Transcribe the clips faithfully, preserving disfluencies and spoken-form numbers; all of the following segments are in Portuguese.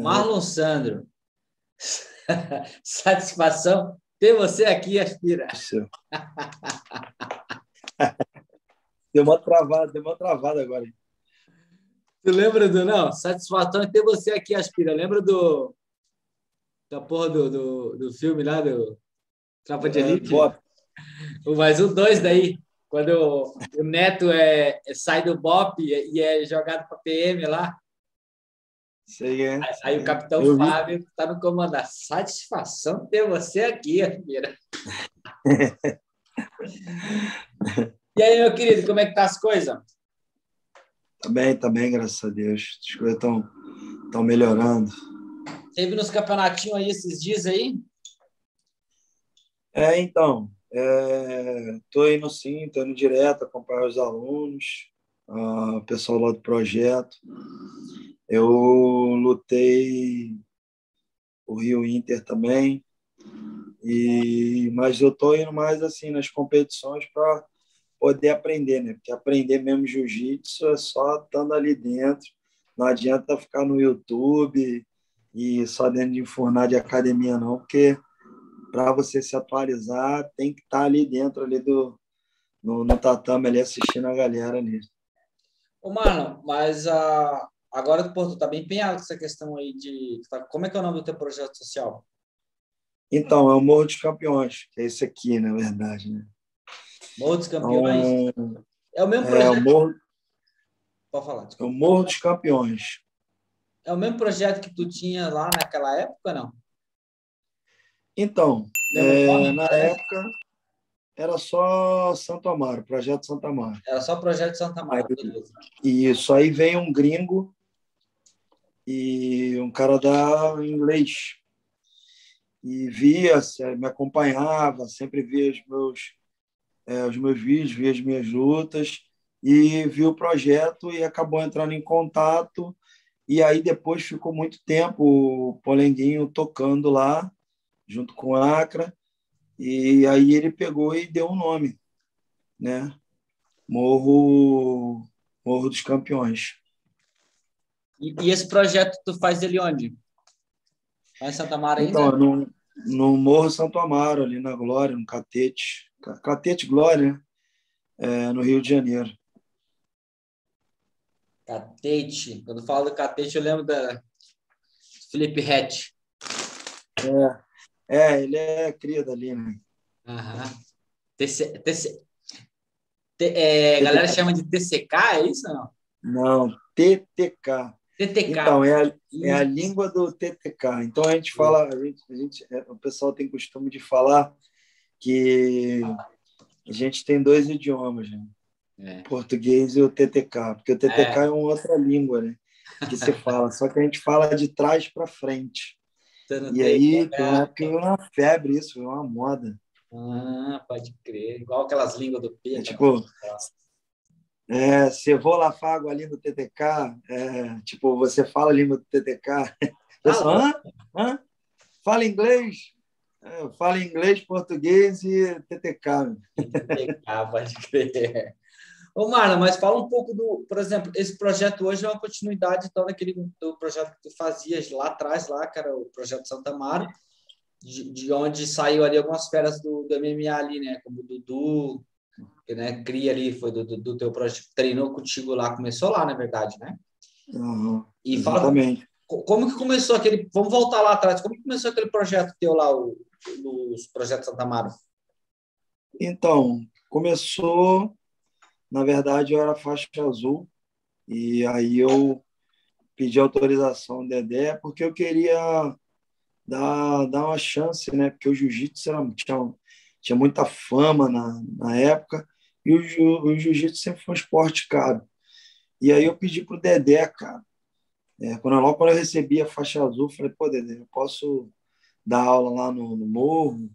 Marlon Sandro. Satisfação ter você aqui, Aspira. Deu uma travada, deu uma travada agora. Tu lembra do... Não, satisfação ter você aqui, Aspira. Lembra do... Da porra do, do, do filme lá, do Tropa de Elite? Bob. Mas o dois daí, quando o, o Neto é, é, sai do B O P e é jogado para P M lá. Sei, é. Aí, aí o Capitão Eu Fábio está no comando. Satisfação ter você aqui, Aspira. E aí, meu querido, como é que tá as coisas? Tá bem, tá bem, graças a Deus. As coisas estão estão melhorando. Teve nos campeonatinhos aí esses dias aí? É, então, estou indo sim, estou indo direto acompanhar os alunos, o pessoal lá do projeto. Eu lutei o Rio Inter também, e, mas eu estou indo mais assim nas competições para poder aprender, né? Porque aprender mesmo jiu-jitsu é só estando ali dentro, não adianta ficar no YouTube e só dentro de enfurnar de academia, não, porque para você se atualizar, tem que estar ali dentro ali do, no, no tatame, ali, assistindo a galera ali. Ô, mano, mas uh, agora pô, tu tá bem empenhado com essa questão aí de... Tá, como é que é o nome do teu projeto social? Então, é o Morro dos Campeões, que é esse aqui, na verdade, né? Morro dos Campeões? Então, É o mesmo é, projeto... o Morro, Pode falar, é o desculpa. Morro dos Campeões. É o mesmo projeto que tu tinha lá naquela época, não? Então, Mesmo é, nome? na época, era só Santo Amaro, Projeto Santo Amaro. Era só o projeto de Santa Aí, Mara, beleza. isso, aí veio um gringo e um cara da inglês. E via, me acompanhava, sempre via os meus, é, os meus vídeos, via as minhas lutas, e viu o projeto e acabou entrando em contato. E aí depois ficou muito tempo o Polenguinho tocando lá, junto com a Acra, e aí ele pegou e deu um nome, né? Morro, Morro dos Campeões. E, e esse projeto tu faz ele onde? Lá em Santa Mara Então, ainda? no, no Morro Santo Amaro, ali na Glória, no Catete, Catete Glória, né? É, no Rio de Janeiro. Catete. Quando falo do Catete, eu lembro da Felipe Rett. É, é, ele é cria dali, né? Aham. T C, T C, T, é, a galera chama de T C K, é isso não? Não, T T K. T T K. Então, é a, é a Isso. língua do T T K. Então, a gente fala, a gente, a gente, é, o pessoal tem costume de falar que a gente tem dois idiomas, né? É. O português e o T T K, porque o T T K é, É. é uma outra língua, né? Que se fala, só que a gente fala de trás para frente. Tu não E tem... aí, tem uma É. época que veio uma febre isso, veio uma moda. Ah, pode crer. Igual aquelas línguas do É P. tipo, é, se vou lá fago a língua do T T K, é, tipo, você fala a língua do T T K, Tá pessoal, louco. hã? Hã? Fala inglês? É, fala inglês, português e T T K. T T K, pode crer. Ô, Marlon, mas fala um pouco do... Por exemplo, esse projeto hoje é uma continuidade então, daquele do projeto que tu fazias lá atrás, lá, cara, o Projeto Santa Amaro, de, de onde saiu ali algumas feras do, do M M A ali, né? Como o Dudu, que, né, cria ali, foi do, do, do teu projeto, treinou contigo lá, começou lá, na verdade, né? Uhum, E fala exatamente. como que começou aquele... Vamos voltar lá atrás. Como que começou aquele projeto teu lá, o, os Projetos Santa Amaro? Então, começou, na verdade, eu era faixa azul, e aí eu pedi autorização ao Dedé, porque eu queria dar, dar uma chance, né? Porque o jiu-jitsu era- tinha, tinha muita fama na, na época, e o, jiu- o jiu-jitsu sempre foi um esporte caro. E aí eu pedi para o Dedé, cara. É, quando, logo quando eu recebi a faixa azul, eu falei, pô, Dedé, eu posso dar aula lá no, no morro,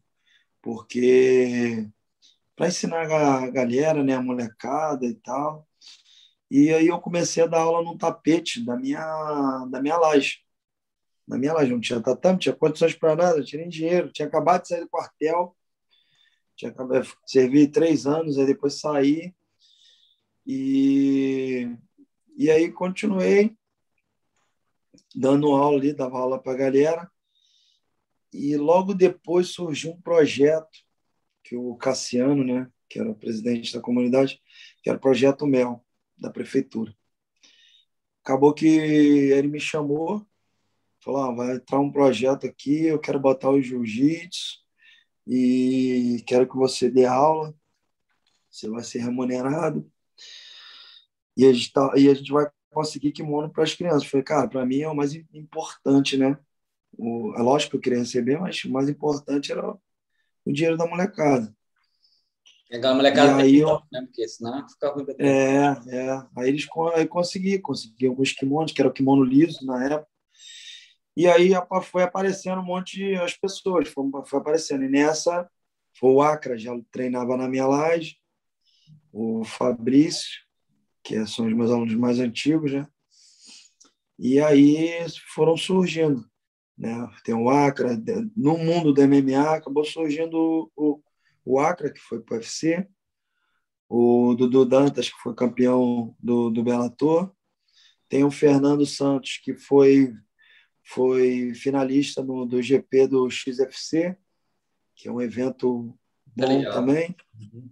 porque para ensinar a galera, né, a molecada e tal. E aí eu comecei a dar aula no tapete da minha, da minha laje. Na minha laje não tinha tatame, não tinha condições para nada, tinha nem dinheiro, tinha acabado de sair do quartel, tinha acabado, servi três anos, aí depois saí e, e aí continuei. dando aula ali, dava aula para a galera. E logo depois surgiu um projeto que o Cassiano, né, que era o presidente da comunidade, que era o Projeto Mel, da prefeitura. Acabou que ele me chamou, falou, ah, vai entrar um projeto aqui, eu quero botar o jiu-jitsu e quero que você dê aula, você vai ser remunerado e a gente, tá, e a gente vai conseguir kimono para as crianças. Eu falei, cara, para mim é o mais importante, né? O, é lógico que eu queria receber, mas o mais importante era o dinheiro da molecada. Aquela E molecada tem aí que eu, dar, né? Porque senão fica ruim pra ter. é, é, aí eles aí consegui, consegui alguns kimonos, que era o kimono liso na época. E aí foi aparecendo um monte de as pessoas, foi, foi aparecendo. E nessa foi o Acra, já treinava na minha laje, o Fabrício, que são os meus alunos mais antigos, né? E aí foram surgindo, né? Tem o Acra, no mundo do M M A acabou surgindo o, o Acra, que foi para o U F C, o Dudu Dantas, que foi campeão do, do Bellator, tem o Fernando Santos, que foi, foi finalista no, do G P do X F C, que é um evento Tá bom legal. também. Uhum.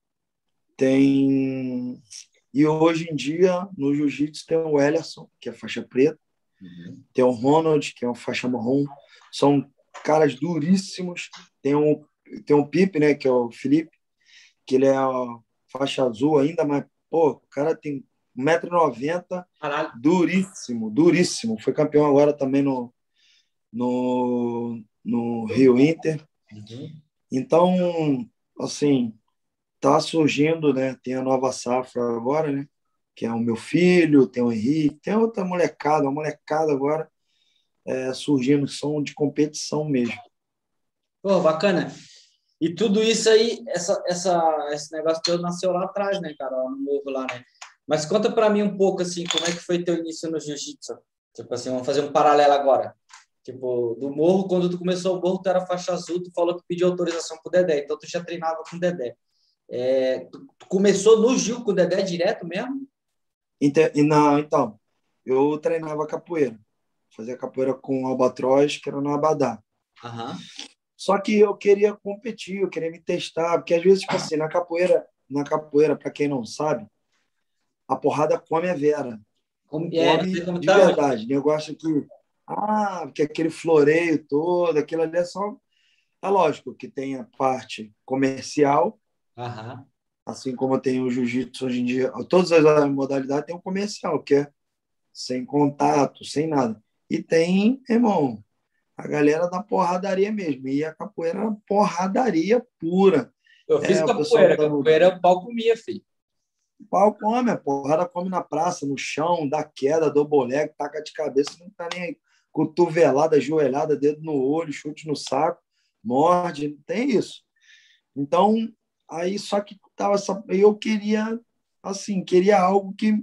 Tem... E hoje em dia, no jiu-jitsu, tem o Ellerson, que é faixa preta, Uhum. tem o Ronald, que é uma faixa marrom. São caras duríssimos. Tem um, tem um Pipe, né, que é o Felipe, que ele é a faixa azul ainda, mas, pô, o cara tem um metro e noventa, Caralho. duríssimo, duríssimo. Foi campeão agora também no, no, no Rio Inter. Uhum. Então, assim, tá surgindo, né? Tem a nova safra agora, né? Que é o meu filho, tem o Henrique, tem outra molecada, uma molecada agora é, surgindo, som de competição mesmo. Pô, bacana. E tudo isso aí, essa, essa, esse negócio teu nasceu lá atrás, né, cara? No morro lá, né? Mas conta pra mim um pouco, assim, como é que foi teu início no jiu-jitsu? Tipo assim, vamos fazer um paralelo agora. Tipo, do morro, quando tu começou o morro, tu era faixa azul, tu falou que pediu autorização pro Dedé, então tu já treinava com o Dedé. É, tu, tu começou no Gil com o Dedé direto mesmo? Inte- e Não, então, eu treinava capoeira. Fazia capoeira com o Albatroz, que era no Abadá. Aham. Só que eu queria competir, eu queria me testar, porque às vezes, tipo assim, na capoeira, na capoeira, para quem não sabe, a porrada come a vera. Como, é, não sei Come como de tá hoje. verdade. Eu gosto que, ah, porque aquele floreio todo, aquilo ali é só. É lógico que tem a parte comercial, Aham. assim como tem o jiu-jitsu hoje em dia, todas as modalidades tem o comercial, que é sem contato, sem nada. E tem, irmão, a galera da porradaria mesmo. E a capoeira era porradaria pura. Eu fiz É, o pessoal capoeira, dando capoeira o pau comia, filho. pau, come, a porrada come na praça, no chão, dá queda, dá boleque, taca de cabeça, não tá nem aí. Cotovelada, joelhada, dedo no olho, chute no saco, morde, não tem isso. Então, aí só que tava essa, eu queria, assim, queria algo que,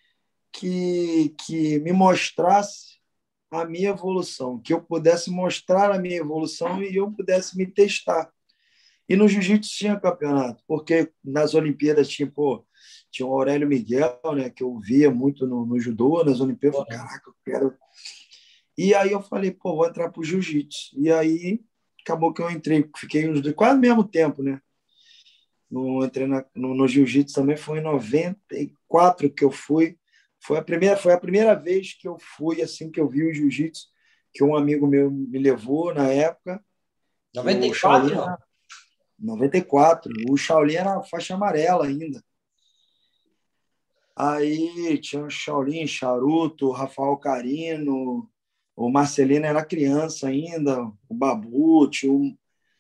que, que me mostrasse a minha evolução, que eu pudesse mostrar a minha evolução e eu pudesse me testar. E no jiu-jitsu tinha campeonato, porque nas Olimpíadas tinha, pô, tinha o Aurélio Miguel, né, que eu via muito no, no judô, nas Olimpíadas, eu falei, caraca, eu quero. E aí eu falei, pô, vou entrar pro jiu-jitsu. E aí acabou que eu entrei, fiquei uns dois, quase ao mesmo tempo, né? No, entrei na, no, no jiu-jitsu também foi em noventa e quatro que eu fui. Foi a primeira, foi a primeira vez que eu fui, assim, que eu vi o jiu-jitsu, que um amigo meu me levou na época, que o Shaolin noventa e quatro, não? era noventa e quatro, o Shaolin era faixa amarela ainda. Aí tinha o Shaolin, Charuto, o Rafael Carino, o Marcelino era criança ainda, o Babu, tinha o,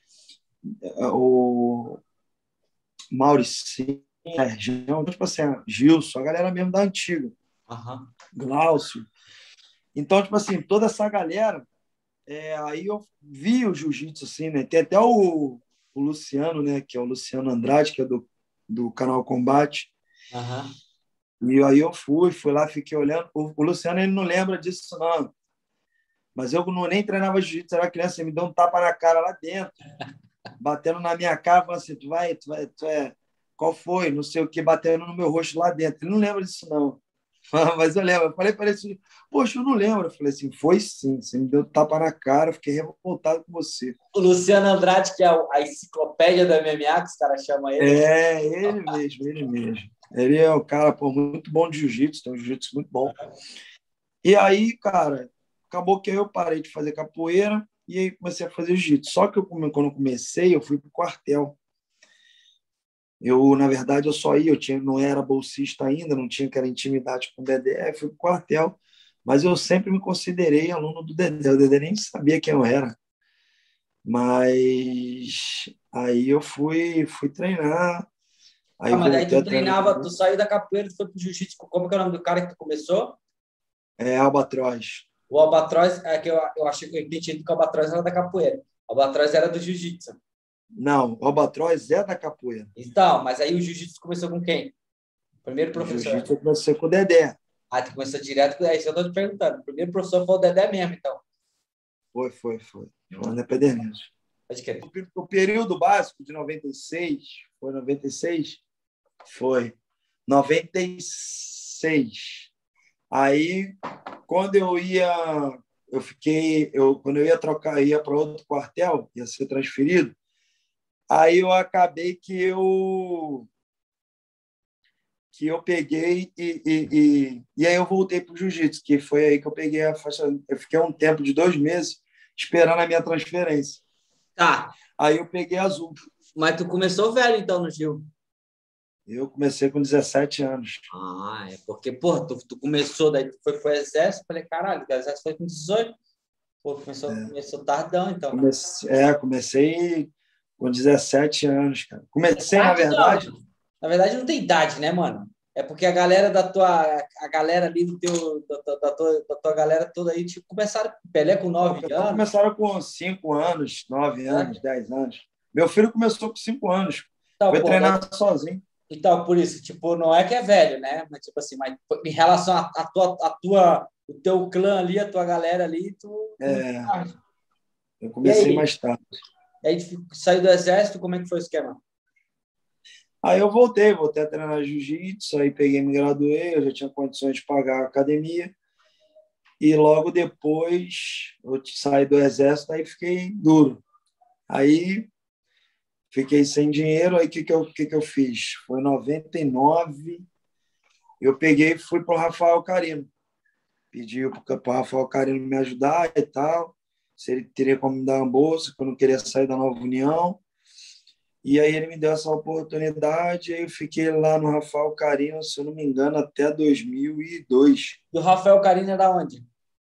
o Mauricinho, Sergião, tipo assim, Gilson, a galera mesmo da antiga, Aham. Glaucio. Então, tipo assim, toda essa galera, é, aí eu vi o jiu-jitsu, assim, né? Tem até o, o Luciano, né? Que é o Luciano Andrade, que é do, do canal Combate. Aham. E aí eu fui, fui lá, fiquei olhando. O, o Luciano, ele não lembra disso, não. Mas eu não nem treinava jiu-jitsu, era criança, ele me deu um tapa na cara lá dentro, batendo na minha cara, falando assim, tu vai, tu vai, tu é... Qual foi? Não sei o que, batendo no meu rosto lá dentro. Ele não lembra disso, não. Mas eu lembro, eu falei para ele assim, poxa, eu não lembro. Eu falei assim, foi sim, você me deu tapa na cara, eu fiquei revoltado com você. O Luciano Andrade, que é a enciclopédia do M M A, que os caras chamam ele. É, ele mesmo, ele mesmo. Ele é um cara, pô, muito bom de jiu-jitsu, tem um jiu-jitsu muito bom. E aí, cara, acabou que eu parei de fazer capoeira e aí comecei a fazer jiu-jitsu. Só que eu, quando eu comecei, eu fui para o quartel. Eu, na verdade, eu só ia, eu tinha, não era bolsista ainda, não tinha aquela intimidade com o Dedé, fui para o quartel, mas eu sempre me considerei aluno do Dedé. O Dedé nem sabia quem eu era. Mas aí eu fui, fui treinar, aí Ah, mas daí voltei tu a treinar. treinava, tu saiu da capoeira, tu foi pro jiu-jitsu. Como que é o nome do cara que tu começou? É, Albatroz. O Albatroz, é que eu, eu achei que eu entendi que o Albatroz era da capoeira. O Albatroz era do jiu-jitsu. Não, o Albatroz é da capoeira. Então, mas aí o jiu-jitsu começou com quem? O primeiro O professor. jiu-jitsu eu comecei com o Dedé. Ah, tu começou direto com. É isso que eu tô te perguntando. O primeiro professor foi o Dedé mesmo, então. Foi, foi, foi. João da Pederneiras. Pode crer. O período básico de noventa e seis, foi noventa e seis? Foi. noventa e seis. Aí, quando eu ia, eu fiquei, eu, quando eu ia trocar, ia para outro quartel, ia ser transferido, aí eu acabei que eu que eu peguei e, e, e, e aí eu voltei para o jiu-jitsu, que foi aí que eu peguei a faixa. Eu fiquei um tempo de dois meses esperando a minha transferência. Tá. Aí eu peguei azul. Mas tu começou velho, então, no Gil. Eu comecei com dezessete anos. Ah, é porque, pô, tu, tu começou, daí tu foi pro exército, falei, caralho, o exército foi com dezoito. Pô, começou, É. começou tardão, então. Comecei, é, comecei com dezessete anos, cara. Comecei, na Idade verdade. não. Na verdade, não tem idade, né, mano? É porque a galera da tua, a galera ali do teu, da, tua, da tua, da tua galera toda aí, tipo, começaram Pelé com nove Então, anos. começaram com cinco anos, nove Né? anos, dez anos. Meu filho começou com cinco anos. Então, Foi pô, treinar daí, sozinho. então, por isso, tipo, não é que é velho, né? Mas, tipo assim, mas em relação à a, a, tua, a tua, o teu clã ali, a tua galera ali, tu começou É, tarde. eu E comecei aí? mais tarde. E aí, saiu do exército, como é que foi o esquema? Aí eu voltei, voltei a treinar jiu-jitsu, aí peguei, me graduei, eu já tinha condições de pagar a academia. E logo depois eu saí do exército, aí fiquei duro. Aí fiquei sem dinheiro, aí o que, que, eu, que, que eu fiz? Foi em noventa e nove, eu peguei e fui para o Rafael Carino. Pedi para o Rafael Carino me ajudar e tal, se ele teria como me dar uma bolsa, que eu não queria sair da Nova União. E aí ele me deu essa oportunidade, aí eu fiquei lá no Rafael Carino, se eu não me engano, até dois mil e dois. E o Rafael Carina é da onde?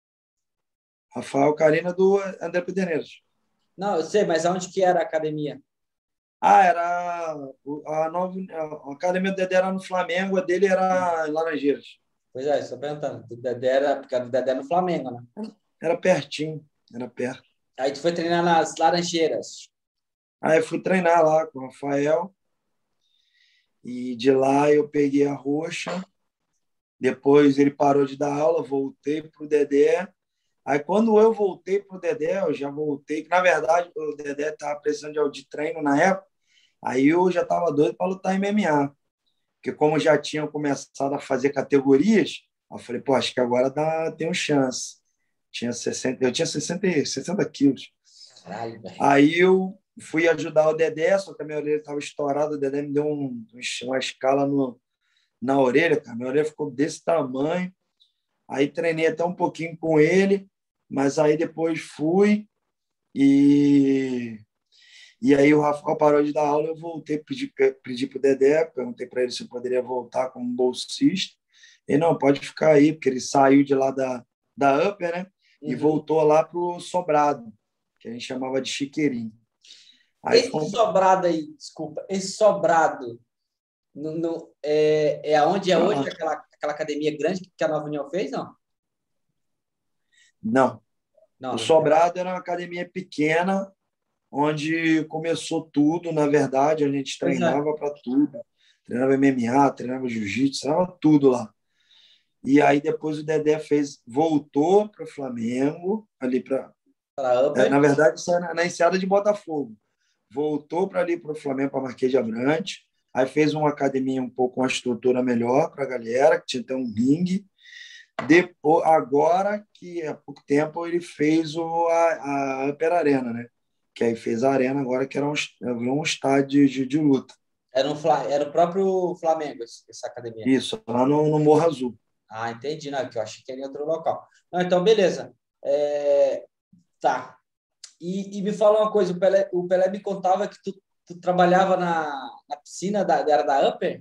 Rafael Carino do André Pederneiras. Não, eu sei, mas aonde que era a academia? Ah, era a, nova, a academia do Dedé era no Flamengo, a dele era em Laranjeiras. Pois é, estou perguntando. Do Dedé era, porque a do Dedé é no Flamengo, né? Era pertinho, era perto. Aí tu foi treinar nas Laranjeiras. Aí eu fui treinar lá com o Rafael, e de lá eu peguei a roxa. Depois ele parou de dar aula, voltei para o Dedé. Aí quando eu voltei para o Dedé, eu já voltei. Na verdade, o Dedé estava precisando de treino na época. Aí eu já estava doido para lutar em M M A. Porque como já tinham começado a fazer categorias, eu falei, pô, acho que agora dá, tem um chance. Tinha sessenta, eu tinha sessenta, sessenta quilos. Caralho, velho. Aí eu fui ajudar o Dedé, só que a minha orelha estava estourada, o Dedé me deu um, uma escala no, na orelha, cara. Minha orelha ficou desse tamanho. Aí treinei até um pouquinho com ele, mas aí depois fui e e aí o Rafael parou de dar aula, eu voltei, pedi, pedi para o Dedé, perguntei para ele se eu poderia voltar como bolsista. Ele, não, pode ficar aí, porque ele saiu de lá da, da Upper, né? E Uhum. voltou lá para o Sobrado, que a gente chamava de Chiqueirinho. Aí Esse ficou... sobrado aí, desculpa, esse sobrado no, no, é, é aonde é hoje ah, aquela, aquela academia grande que a Nova União fez, não? não, Não, o não tem. Sobrado era uma academia pequena, onde começou tudo, na verdade, a gente Pois é. treinava para tudo. Treinava M M A, treinava jiu-jitsu, treinava tudo lá. E aí depois o Dedé fez, voltou para o Flamengo, ali para... Para É, Upper. na verdade, isso é na, na enseada de Botafogo. Voltou para ali para o Flamengo, para Marquês de Abrantes. Aí fez uma academia um pouco com uma estrutura melhor para a galera, que tinha até um ringue. Depois, agora que há pouco tempo ele fez o, a, a Upper Arena, né? Que aí fez a Arena agora, que era um, um estádio de, de luta. Era, um, era o próprio Flamengo, essa academia. Isso, lá no, no Morro Azul. Ah, entendi. Não, que eu achei que era em outro local. Não, então, beleza. É... Tá. E, e me fala uma coisa, o Pelé, o Pelé me contava que tu, tu trabalhava na, na piscina da, era da Upper?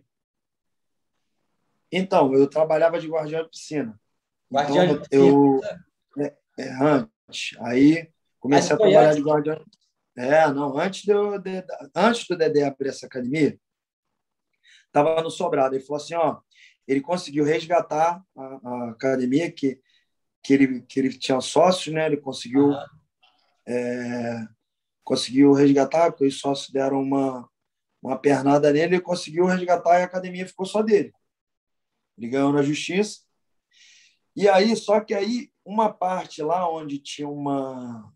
Então, eu trabalhava de guardião de piscina. Guardião então, de piscina? eu é, é, antes. Aí comecei Mas a foi trabalhar antes? de guardião. É, não, antes, do, de, antes do Dedé abrir essa academia, estava no Sobrado. Ele falou assim, ó, ele conseguiu resgatar a, a academia que, que, ele, que ele tinha sócios, né? Ele conseguiu, é, conseguiu resgatar, porque os sócios deram uma, uma pernada nele, ele conseguiu resgatar e a academia ficou só dele. Ele ganhou na justiça. E aí, só que aí, uma parte lá onde tinha uma...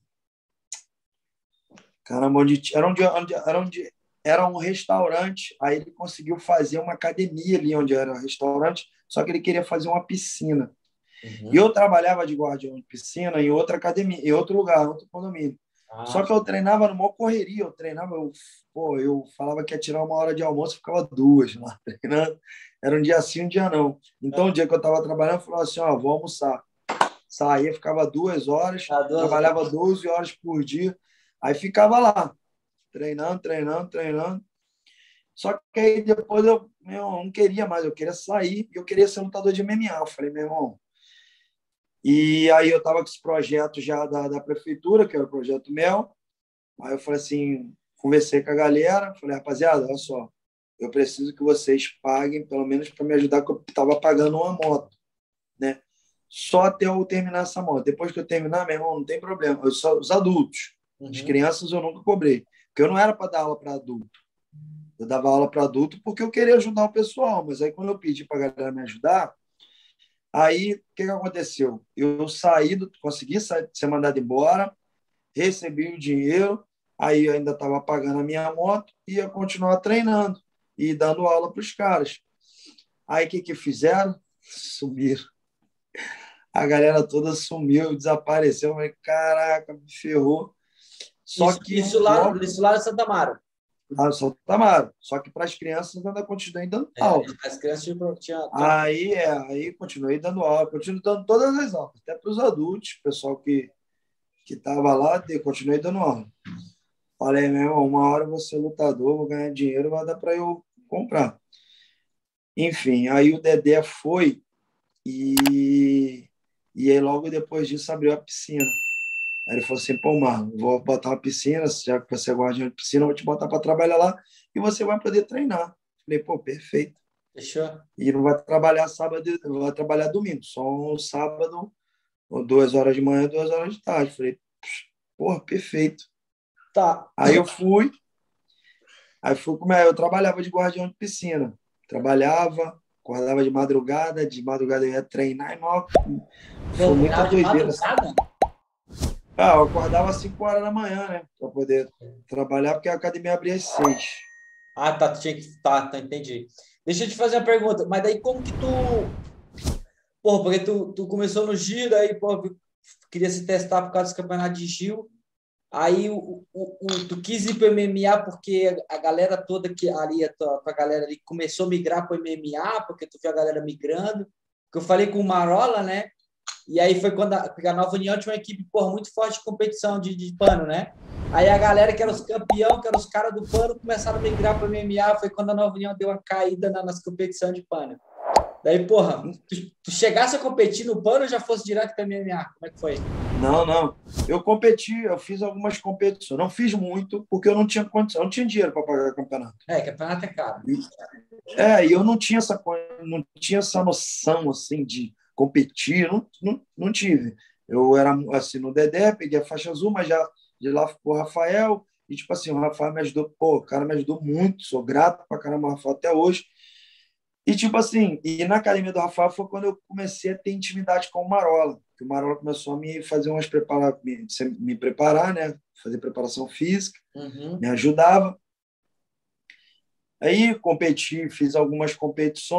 Caramba, onde era, onde, onde, era, onde era um restaurante, aí ele conseguiu fazer uma academia ali onde era o restaurante, só que ele queria fazer uma piscina. Uhum. E eu trabalhava de guardião de piscina em outra academia, em outro lugar, em outro condomínio. Ah, só que eu treinava numa correria, eu treinava, eu, pô, eu falava que ia tirar uma hora de almoço, ficava duas lá treinando. Era um dia sim, um dia não. Então, o dia que eu estava trabalhando, eu falava assim, ó, vou almoçar. Saía, ficava duas horas, ah, duas trabalhava horas. doze horas por dia, aí ficava lá, treinando, treinando, treinando. Só que aí depois eu, meu irmão, não queria mais, eu queria sair e eu queria ser lutador de M M A. Eu falei, meu irmão. E aí eu estava com esse projeto já da, da prefeitura, que era o Projeto Mel. Aí eu falei assim, conversei com a galera, falei, rapaziada, olha só, eu preciso que vocês paguem, pelo menos para me ajudar, que eu estava pagando uma moto, né? Só até eu terminar essa moto. Depois que eu terminar, meu irmão, não tem problema. Eu só, os adultos, Uhum. as crianças eu nunca cobrei, porque eu não era para dar aula para adulto. Eu dava aula para adulto porque eu queria ajudar o pessoal, mas aí quando eu pedi para a galera me ajudar, aí o que, que aconteceu? Eu saí, do, consegui sair, ser mandado embora, recebi o dinheiro, aí eu ainda estava pagando a minha moto e ia continuar treinando e dando aula para os caras. Aí o que, que fizeram? Sumiram. A galera toda sumiu, desapareceu. Eu falei, caraca, me ferrou. Só Isso, que isso, lá, logo isso lá em Santa Amaro. lá no São Tamaro. Só que para as crianças ainda continuei dando É, aula. as crianças tinham, tinham, tinham... Aí, é, aí continuei dando aula, continuei dando todas as aulas, até para os adultos, o pessoal que que estava lá, eu continuei dando aula. Falei, meu irmão, uma hora eu vou ser lutador, vou ganhar dinheiro, vai dar para eu comprar. Enfim, aí o Dedé foi e, e aí logo depois disso abriu a piscina. Aí ele falou assim, pô, Marlon, vou botar uma piscina, já que você é guardião de piscina, eu vou te botar para trabalhar lá e você vai poder treinar. Falei, pô, perfeito. Fechou? E não vai trabalhar sábado, não vai trabalhar domingo, só um sábado, duas horas de manhã, duas horas de tarde. Falei, porra, perfeito. Tá. Aí eu fui, aí fui como é, eu trabalhava de guardião de piscina. Trabalhava, acordava de madrugada, de madrugada eu ia treinar, e não, foi muita De doideira. madrugada? Ah, eu acordava às cinco horas da manhã, né? Para poder trabalhar, porque a academia abria às seis. Ah, tá, tinha que... tá, tá, entendi. Deixa eu te fazer uma pergunta, mas daí como que tu... Porra, porque tu, tu começou no Giro, aí, pô, queria se testar por causa dos campeonatos de Giro. Aí o, o, o, tu quis ir para o M M A porque a galera toda que ali, a tua, a galera ali começou a migrar para o M M A, porque tu viu a galera migrando. Porque eu falei com o Marola, né? E aí foi quando a, porque a Nova União tinha uma equipe, porra, muito forte de competição de, de pano, né? Aí a galera que era os campeão, que eram os caras do pano, começaram a migrar para o M M A. Foi quando a Nova União deu uma caída na, nas competições de pano. Daí, porra, tu, tu chegasse a competir no pano ou já fosse direto para o M M A? Como é que foi? Não, não. Eu competi, eu fiz algumas competições. Não fiz muito, porque eu não tinha condição, eu não tinha dinheiro para pagar campeonato. É, campeonato é caro. É, e eu não tinha essa, não tinha essa noção assim de competir, não, não, não tive. Eu era assim no Dedé, peguei a faixa azul, mas já de lá ficou o Rafael, e tipo assim, o Rafael me ajudou, pô, o cara me ajudou muito, sou grato pra caramba ao Rafael até hoje. E tipo assim, e na academia do Rafael foi quando eu comecei a ter intimidade com o Marola, que o Marola começou a me fazer umas preparar, me, me preparar, né, fazer preparação física, Uhum. me ajudava. Aí competi, fiz algumas competições,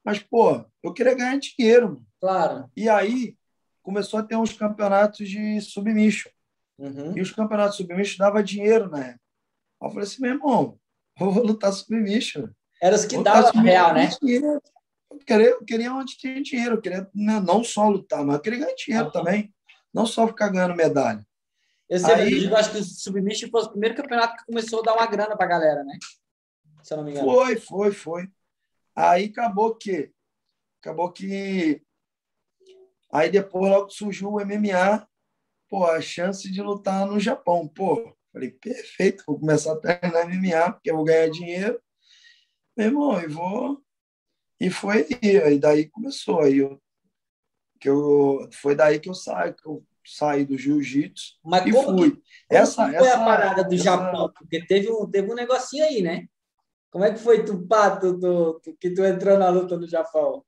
Mas, pô, eu queria ganhar dinheiro, mano. Claro. E aí começou a ter uns campeonatos de submission. Uhum. E os campeonatos submission davam dinheiro na época. Aí eu falei assim, meu irmão, eu vou lutar submission. Era os que Vou lutar dava submission real, para né? dinheiro. Eu queria, eu queria onde tinha dinheiro. Eu queria não só lutar, mas eu queria ganhar dinheiro Uhum. também. Não só ficar ganhando medalha. Eu sei, mas eu Aí digo, acho que o Submission foi o primeiro campeonato que começou a dar uma grana pra galera, né? Se eu não me engano. foi, foi, foi. Aí acabou que... Acabou que... Aí depois logo surgiu o M M A. Pô, a chance de lutar no Japão. Pô, falei, perfeito, vou começar a treinar M M A, porque eu vou ganhar dinheiro. Meu irmão, e vou... E foi aí. Aí daí começou. Aí eu, que eu, foi daí que eu saí, que eu saí do jiu-jitsu Mas e como que, fui. como Essa, que foi a essa, parada do essa... Japão? Porque teve um, teve um negocinho aí, né? Como é que foi tu, pá, tu, tu, tu- que tu entrou na luta no Japão?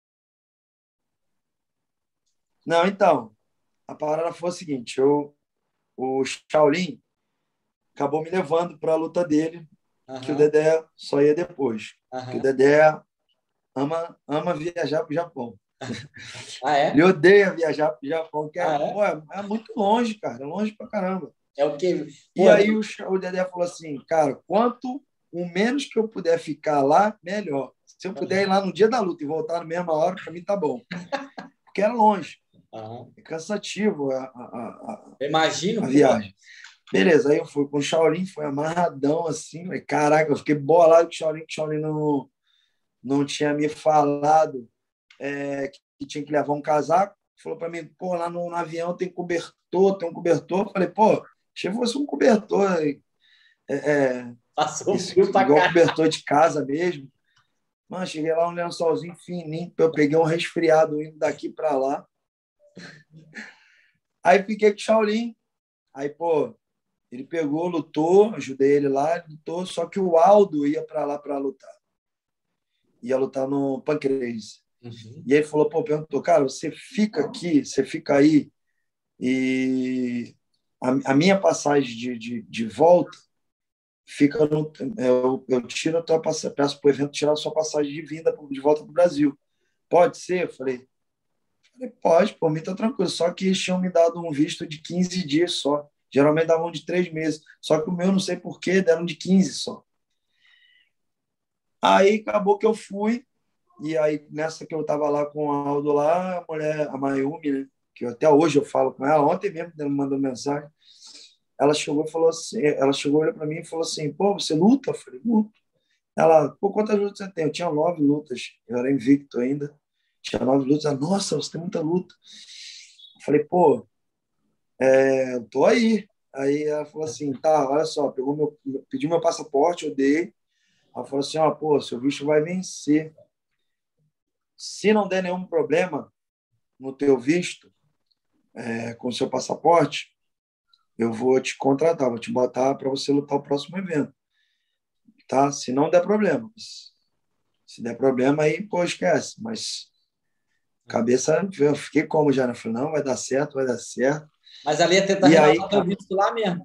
Não, então, a parada foi a seguinte, eu, o Shaolin acabou me levando para a luta dele, que o Aham, Dedé só ia depois. Que o aham. Dedé ama, ama viajar para o Japão. Ah, Ele é? odeia viajar para o Japão, que é, Ah, é? pô, é, é muito longe, cara, é longe pra caramba. É o quê? E Pô, aí o, o Dedé falou assim, cara, quanto o menos que eu puder ficar lá, melhor. Se eu puder ir lá no dia da luta e voltar na mesma hora, para mim tá bom. Porque era longe, aham. é cansativo a, a, a, Eu imagino, a pô. viagem. Beleza, aí eu fui com o Shaolin, foi amarradão assim, falei, caraca, eu fiquei bolado com o Shaolin, que o Shaolin não, não tinha me falado é, que, que tinha que levar um casaco. Falou para mim, pô, lá no, no avião tem cobertor, tem um cobertor. Eu falei, pô, achei que fosse um cobertor, é, é, Passou esse, frio pra igual cá. cobertor de casa mesmo. Mano, cheguei lá um lençolzinho fininho, eu peguei um resfriado indo daqui para lá. Aí fiquei com o Shaolin. Aí, pô, ele pegou, lutou, ajudei ele lá, ele lutou, só que o Aldo ia para lá para lutar. Ia lutar no Pancrase. Uhum. E ele falou, pô, perguntou, cara, você fica aqui, você fica aí, e a, a minha passagem de, de, de volta fica no. Eu, eu tiro a tua passagem, peço para o evento tirar a sua passagem de vinda de volta para o Brasil. Pode ser? Eu falei, falei, pode, por mim tá tranquilo. Só que eles tinham me dado um visto de quinze dias só. Geralmente davam de três meses. Só que o meu, não sei porquê, deram de quinze só. Aí acabou que eu fui, e aí nessa que eu estava lá com a Aldo lá, a mulher, a Mayumi, né? Que eu, até hoje eu falo com ela, ontem mesmo ela me mandou mensagem, ela chegou e falou assim, ela chegou para mim e falou assim, pô, você luta? Eu falei, luto. Ela, pô, quantas lutas você tem? Eu tinha nove lutas, eu era invicto ainda, tinha nove lutas. Ela, nossa, você tem muita luta. Eu falei, pô, é, eu tô aí. Aí ela falou assim, tá, olha só, pegou meu, pediu meu passaporte, eu dei. Ela falou assim, ó, pô, seu visto vai vencer. Se não der nenhum problema no teu visto, é, com o seu passaporte, eu vou te contratar, vou te botar para você lutar o próximo evento, tá? Se não der problema. Se der problema, aí, pô, esquece. Mas cabeça, eu fiquei como já, né? Falei, não, vai dar certo, vai dar certo. Mas ali ia tentar E aí, renovar teu visto lá mesmo.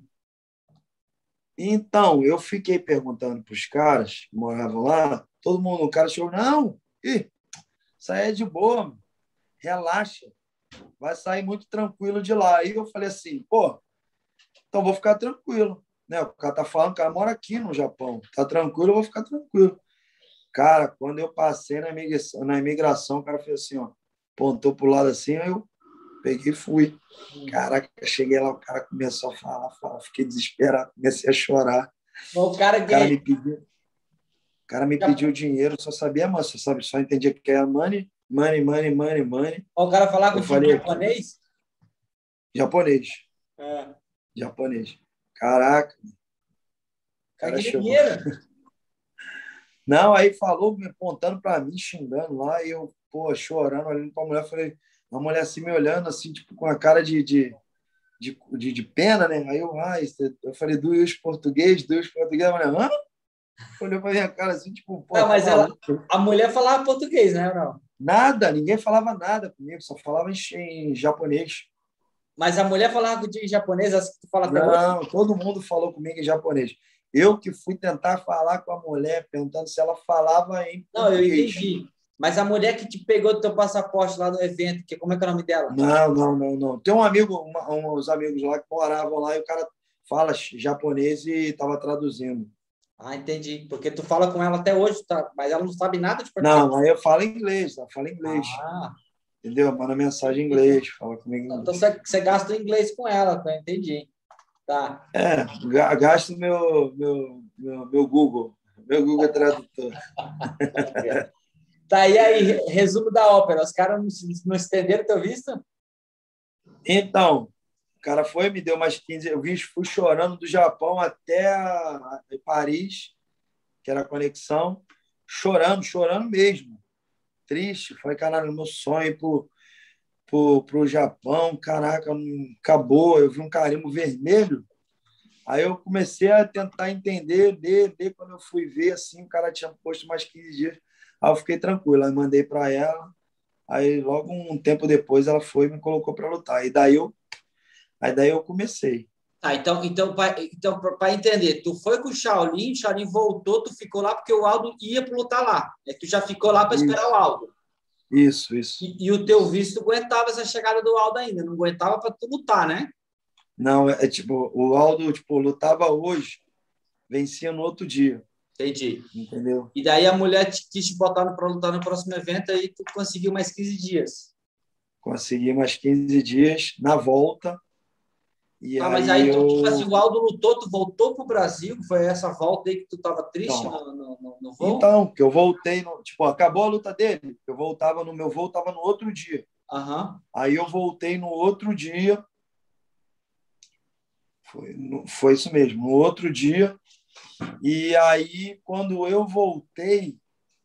então, eu fiquei perguntando para os caras que moravam lá, todo mundo, o cara chegou, não, ih, isso aí é de boa, relaxa, vai sair muito tranquilo de lá. Aí eu falei assim, pô, então vou ficar tranquilo. Né? O cara tá falando, o cara mora aqui no Japão, tá tranquilo, eu vou ficar tranquilo. Cara, quando eu passei na imigração, na imigração, o cara fez assim, ó, apontou pro lado assim, aí eu peguei e fui. Caraca, cheguei lá, o cara começou a falar, falar, fiquei desesperado, comecei a chorar. O cara O cara que me pediu, o cara me pediu dinheiro, só sabia, mas só sabe, só entendia que era money, money, money, money, money. o cara falar Eu contigo em falei, japonês? japonês, É. O japonês. Caraca, o cara cara queria chegou. dinheiro. Não, aí falou, me apontando para mim, xingando lá, e eu, pô, chorando, olhando para a mulher, falei, a mulher assim me olhando, assim, tipo, com a cara de, de, de, de, de pena, né? Aí eu, ah, eu falei, do os português, do os português, a mulher, hã? Olhou para minha cara assim, tipo, pô, Não, tá mas ela, maluco? a mulher falava português, né, ou não? Nada, ninguém falava nada comigo, só falava em, em japonês. Mas a mulher falava contigo em japonês, essa que tu fala até hoje? Não, todo mundo falou comigo em japonês. Eu que fui tentar falar com a mulher, perguntando se ela falava em Não, eu português. entendi. Mas a mulher que te pegou do teu passaporte lá no evento, que, como é que é o nome dela? Não, não, não, não. Tem um amigo, uma, uns amigos lá que moravam lá e o cara fala japonês e estava traduzindo. Ah, entendi. Porque tu fala com ela até hoje, tá? Mas ela não sabe nada de português. Não, aí eu falo inglês, ela fala inglês. Ah, Entendeu? Manda mensagem em inglês, fala comigo em então inglês. você, você gasta inglês com ela, tá? Entendi. Tá. É, ga- gasto meu, meu, meu, meu Google, meu Google Tradutor. Tá, e aí, resumo da ópera. Os caras não, não estenderam teu visto? Então, o cara foi, me deu mais quinze. Eu vim, fui chorando do Japão até a- Paris, que era a conexão, chorando, chorando mesmo. Triste. Falei, caralho, meu sonho pro, pro, pro Japão, caraca, não- acabou. Eu vi um carimbo vermelho. Aí eu comecei a tentar entender, de, de quando eu fui ver, assim, o cara tinha posto mais quinze dias. Aí eu fiquei tranquilo, aí mandei para ela. Aí logo um tempo depois ela foi e me colocou para lutar. E daí eu, aí daí eu comecei. Ah, então, então, para então, para entender, tu foi com o Shaolin, o Shaolin voltou, tu ficou lá porque o Aldo ia para lutar lá. É que tu já ficou lá para esperar o Aldo. Isso, isso. E, e o teu visto aguentava essa chegada do Aldo ainda, não aguentava para tu lutar, né? Não, é, é tipo, o Aldo tipo, lutava hoje, vencia no outro dia. Entendi. Entendeu? E daí a mulher te, quis te botar para lutar no próximo evento, aí tu conseguiu mais quinze dias. Consegui mais quinze dias na volta. E Ah, mas aí aí tu, eu. tipo assim, o Aldo lutou, tu voltou pro Brasil, foi essa volta aí que tu tava triste Então, no, no, no, no voo? então, que eu voltei, no, tipo, acabou a luta dele, eu voltava no meu voo, estava no outro dia. Aham. Aí eu voltei no outro dia, foi, foi isso mesmo, no outro dia. E aí, quando eu voltei,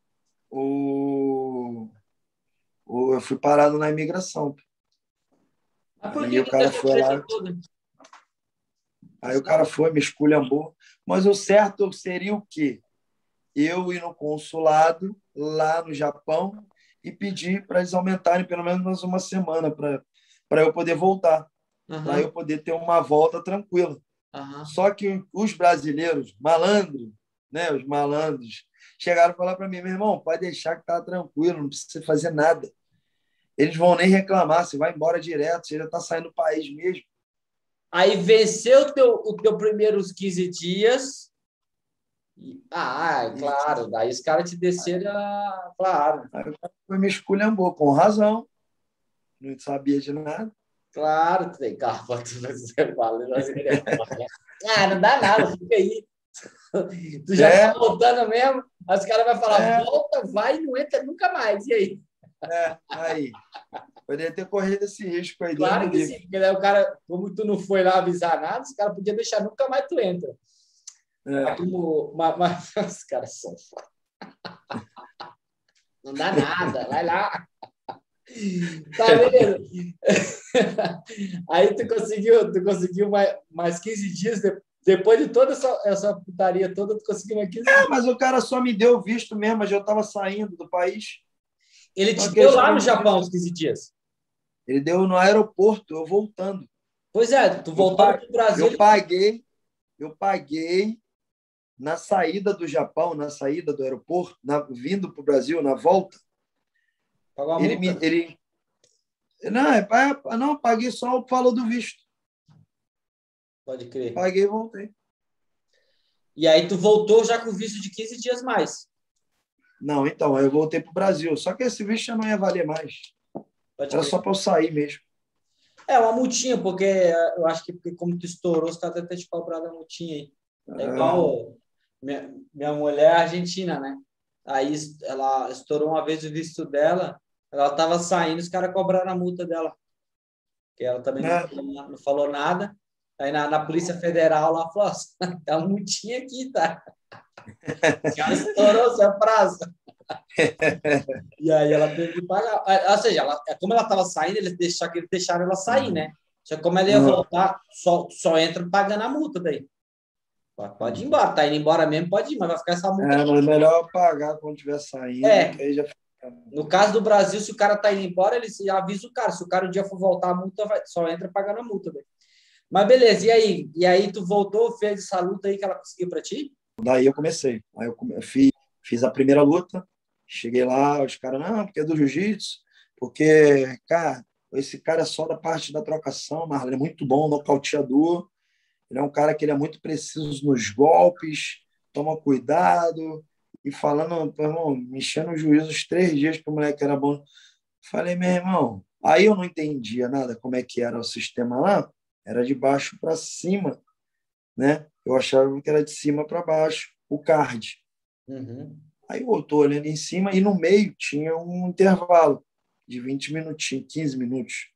o, o, eu fui parado na imigração. Mas por Aí que o que deu cara essa foi treta lá, toda? Tu aí o cara sabe? foi, me esculhambou. Mas o certo seria o quê? Eu ir no consulado lá no Japão e pedir para eles aumentarem pelo menos mais uma semana para para eu poder voltar, para Aham, eu poder ter uma volta tranquila. aham. Só que os brasileiros, malandros, né, os malandros, chegaram a falar para mim, meu irmão, pode deixar que tá tranquilo, não precisa fazer nada. Eles vão nem reclamar, você vai embora direto, você já está saindo do país mesmo. Aí venceu o teu, o teu primeiros quinze dias. E- ah, é E claro, daí os caras te desceram, ah, claro, aí o cara foi me esculhambou, com razão, não sabia de nada. claro, tu tem carro para tu fazer valendo assim, né? Ah, não dá nada, fica aí. Tu já tá É, voltando mesmo, aí os caras vão falar, é, volta, vai e não entra nunca mais. E aí? é, aí. Poderia ter corrido esse risco aí, Deus me Claro que sim, livre. porque daí o cara, como tu não foi lá avisar nada, os caras podiam deixar nunca mais tu entra. Mas É. como, mas, mas, os caras são foda. Não dá nada, vai lá. Tá, beleza. Aí tu conseguiu, tu conseguiu mais, mais quinze dias, de- depois de toda essa, essa putaria toda, tu conseguiu mais quinze É, dias. mas o cara só me deu visto mesmo, mas eu estava saindo do país. Ele Uma te deu lá questão no de. Japão os quinze dias. Ele deu no aeroporto, eu voltando. Pois é, tu Eu, voltando pa- para o Brasil, eu ele paguei, eu paguei na saída do Japão, na saída do aeroporto, na, vindo para o Brasil, na volta. pagou a Ele me. multa. Ele, não, é, é, não, paguei só o valor do visto. Pode crer. Paguei e voltei. E aí tu voltou já com visto de quinze dias mais. Não, então, aí eu voltei para o Brasil. Só que esse visto já não ia valer mais. Pode Era crer. só para eu sair mesmo. É uma multinha, porque eu acho que porque como tu estourou, os caras até te cobrado a multinha aí. É É, igual minha, minha mulher é argentina, né? Aí ela estourou uma vez o visto dela, ela estava saindo, os caras cobraram a multa dela, que ela também não né? falou, não falou nada. Aí na, na Polícia Federal lá falou: tá uma multinha aqui, tá? O cara estourou seu prazo. E aí ela teve que pagar. Ou seja, ela, como ela estava saindo, eles deixaram, eles deixaram ela sair, né? Só que como ela ia Uhum. voltar, só, só entra pagando a multa daí. Pode ir embora, tá indo embora mesmo, pode ir, mas vai ficar essa multa. É, mas melhor pagar quando estiver saindo, É, que aí já fica. no caso do Brasil, se o cara tá indo embora, ele avisa o cara. Se o cara um dia for voltar, a multa vai, só entra pagando a multa. Daí. Mas beleza, e aí? E aí tu voltou, fez essa luta aí que ela conseguiu pra ti? Daí eu comecei. Aí eu come- fiz, fiz a primeira luta, Cheguei lá, os caras, não, porque é do jiu-jitsu, porque, cara, esse cara é só da parte da trocação, mas ele é muito bom, nocauteador. Ele é um cara que ele é muito preciso nos golpes, toma cuidado. E falando, meu irmão, mexendo o juízo os três dias que o moleque era bom. Falei, meu irmão, aí eu não entendia nada como é que era o sistema lá, era de baixo para cima, né? Eu achava que era de cima para baixo, o card. Uhum. Aí eu estou olhando em cima e no meio tinha um intervalo de vinte minutinhos, quinze minutos.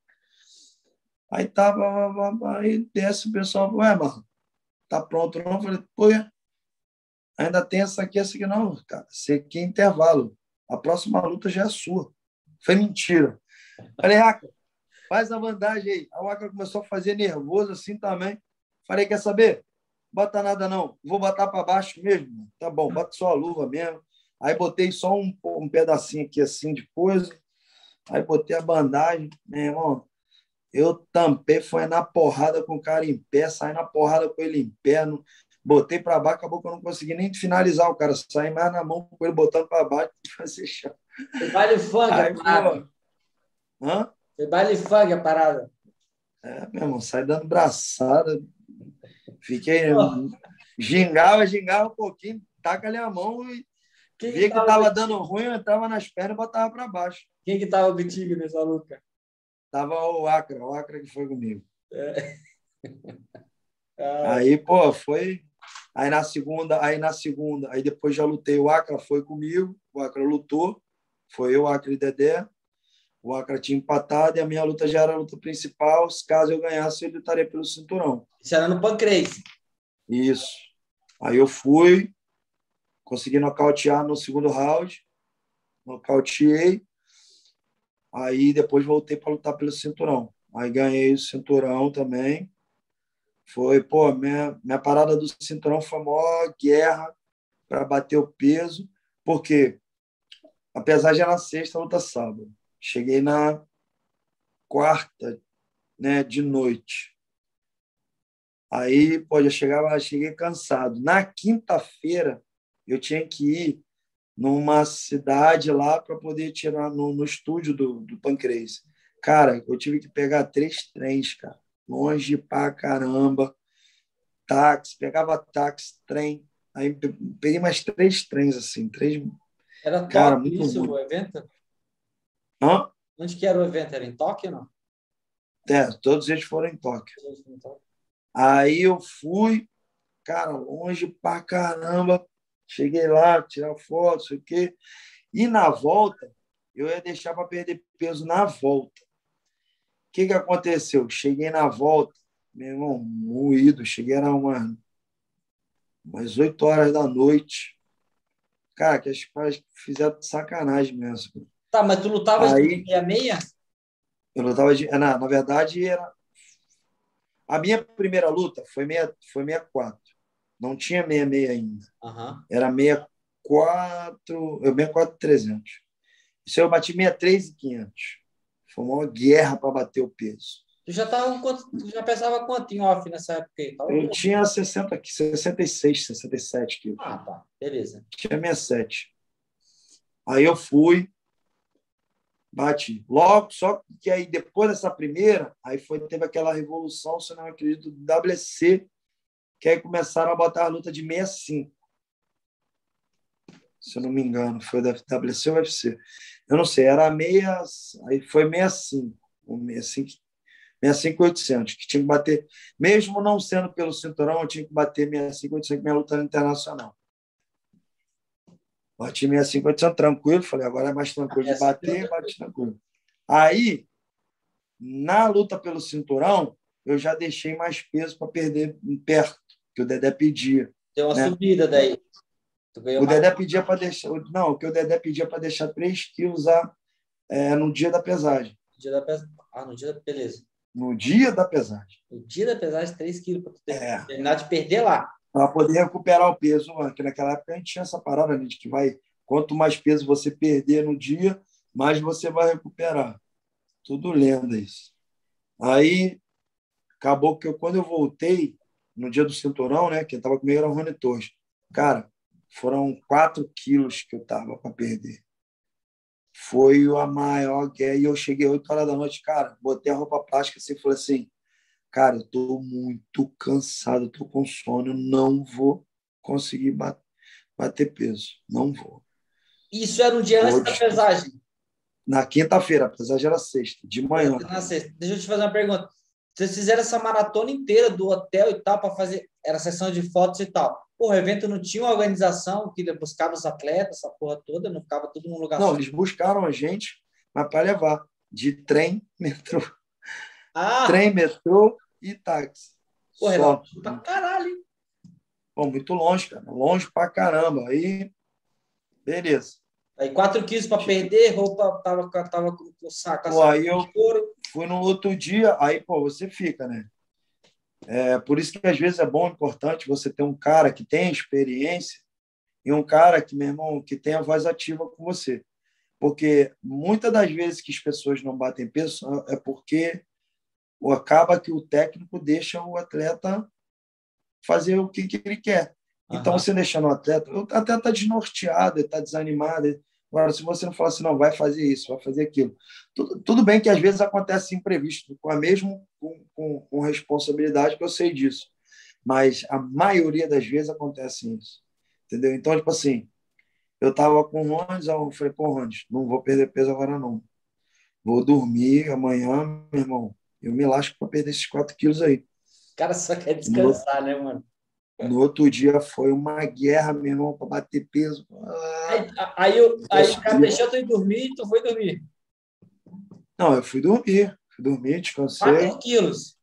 Aí tava, aí desce o pessoal, ué, mano, tá pronto não? Eu falei, pô, ainda tem essa aqui, essa aqui não, cara, esse aqui é intervalo. A próxima luta já é sua. Foi mentira. Falei, Acra, faz a bandagem aí. A Acra começou a fazer nervoso assim também. Falei, quer saber? Bota nada não, vou botar para baixo mesmo. Tá bom, bota só a luva mesmo. Aí botei só um, um pedacinho aqui assim de coisa. Aí botei a bandagem, meu irmão. Eu tampei, foi na porrada com o cara em pé, saí na porrada com ele em pé, no, botei para baixo, acabou que eu não consegui nem finalizar o cara, saí mais na mão com ele botando para baixo e fazer chão. Foi baile funk a Aí, parada. pô, hã? Foi baile funk a parada. É, meu irmão, saí dando braçada, fiquei, Pô, gingava, gingava um pouquinho, taca ali a mão e quem que via que tava tava contigo? dando ruim, eu entrava nas pernas e botava para baixo. Quem que tava contigo nessa luta? Tava o Acra, o Acra que foi comigo. É. Ah, Aí, pô, foi. Aí na segunda, aí na segunda, aí depois já lutei. O Acra foi comigo, o Acra lutou, foi eu, o Acra e Dedé. O Acra tinha empatado e a minha luta já era a luta principal. Se caso eu ganhasse, eu lutaria pelo cinturão. isso era no Pancrase. Isso. Aí eu fui, consegui nocautear no segundo round, nocauteei. Aí depois voltei para lutar pelo cinturão. Aí ganhei o cinturão também. Foi, pô, minha, minha parada do cinturão foi a maior guerra para bater o peso, porque apesar de na sexta, luta sábado. Cheguei na quarta, né, de noite. Aí, pô, já chegava, cheguei cansado. Na quinta-feira, eu tinha que ir numa cidade lá para poder tirar no, no estúdio do, do Pancrase. Cara, eu tive que pegar três trens, cara. Longe pra caramba. Táxi, pegava táxi, trem. Aí peguei mais três trens, assim. Três, Era cara, Tóquio muito isso, o ruim. evento? Hã? Onde que era o evento? Era em Tóquio, não? É, todos eles foram em Tóquio. Aí eu fui, cara, longe pra caramba. Cheguei lá, tirar foto, sei o quê. E na volta, eu ia deixar para perder peso na volta. O que, que aconteceu? Cheguei na volta, meu irmão, moído. Cheguei, era uma, umas oito horas da noite. Cara, que as caras fizeram de sacanagem mesmo. Tá, mas tu lutava de Aí, meia meia? eu lutava de. Na, na verdade, era. A minha primeira luta foi meia, foi meia quatro. Não tinha meia meia ainda. Aham. Era meia quatro. Eu meia quatro trezentos. Isso eu bati meia três e quinhentos. Foi uma guerra para bater o peso. Tu já tava, quanto, tu já pesava quanto em off nessa época aí? Tava Eu bom. tinha sessenta, sessenta e seis, sessenta e sete quilos. Ah, tá. Beleza. Tinha sessenta e sete. Aí eu fui, bati. Logo, só que aí depois dessa primeira, aí foi, teve aquela revolução, se eu não acredito, do W C, que aí começaram a botar a luta de sessenta e cinco. Se eu não me engano, foi da W C ou U F C. Eu não sei, era meia, aí foi sessenta e cinco, ou sessenta e cinco, sessenta e cinco oitocentos, que tinha que bater, mesmo não sendo pelo cinturão, eu tinha que bater sessenta e cinco oitocentos, minha luta internacional. Bati sessenta e cinco oitocentos tranquilo, falei, agora é mais tranquilo de bater, bate tranquilo. Aí, na luta pelo cinturão, eu já deixei mais peso para perder perto, que o Dedé pedia. Deu uma Né? subida daí. Tu ganhou O mais. Dedé pedia para deixar. Não, o que o Dedé pedia para deixar três quilos a, é, no dia da pesagem. No dia da pes... Ah, no dia da... Beleza. No dia da pesagem. No dia da pesagem, três quilos para tu ter... É. terminar de perder lá. Para poder recuperar o peso, porque naquela época a gente tinha essa parada, né, de que vai, quanto mais peso você perder no dia, mais você vai recuperar. Tudo lenda isso. Aí, acabou que eu, quando eu voltei, no dia do cinturão, né, quem estava comigo era o Rony Torres. Cara, foram quatro quilos que eu tava para perder. foi a maior guerra. E eu cheguei oito horas da noite, cara, botei a roupa plástica assim e falei assim, cara, eu tô muito cansado, tô com sono, não vou conseguir bater, bater peso, não vou. Isso era um dia Vou antes da descansar. pesagem. Na quinta-feira, a pesagem era sexta, de manhã. Na sexta. Deixa eu te fazer uma pergunta. Vocês fizeram essa maratona inteira do hotel e tal, para fazer. Era sessão de fotos e tal. Porra, o evento não tinha uma organização que buscava os atletas, essa porra toda, não ficava tudo num lugar Não, só. eles buscaram a gente, mas para levar de trem, metrô, Ah, trem, metrô e táxi. porra, Renato, Só. pra caralho, hein? Pô, muito longe, cara. Longe pra caramba. Aí, beleza. Aí quatro quilos para perder, roupa tava, tava com o saco, a Pô, saco aí eu de couro. fui no outro dia, aí, pô, você fica, né? É por isso que às vezes é bom, importante você ter um cara que tem experiência e um cara que, meu irmão, que tem a voz ativa com você. Porque muitas das vezes que as pessoas não batem peso é porque acaba que o técnico deixa o atleta fazer o que, que ele quer. Então, Aham. você deixando o atleta, o atleta está desnorteado, está desanimado. Agora, se você não falar assim, não, vai fazer isso, vai fazer aquilo. Tudo, tudo bem que às vezes acontece imprevisto, com a mesma com, com, com responsabilidade, que eu sei disso. Mas a maioria das vezes acontece isso. Entendeu? Então, tipo assim, eu estava com o Rondes, eu falei, pô, Rondes, não vou perder peso agora não. Vou dormir amanhã, meu irmão. Eu me lasco para perder esses quatro quilos aí. O cara só quer No, descansar, né, mano? no outro dia foi uma guerra, meu irmão, para bater peso. Ah, Aí, aí, eu, aí o cara consegui. deixou tu ir dormir e tu foi dormir. Não, eu fui dormir. Fui dormir, descansei. Quatro quilos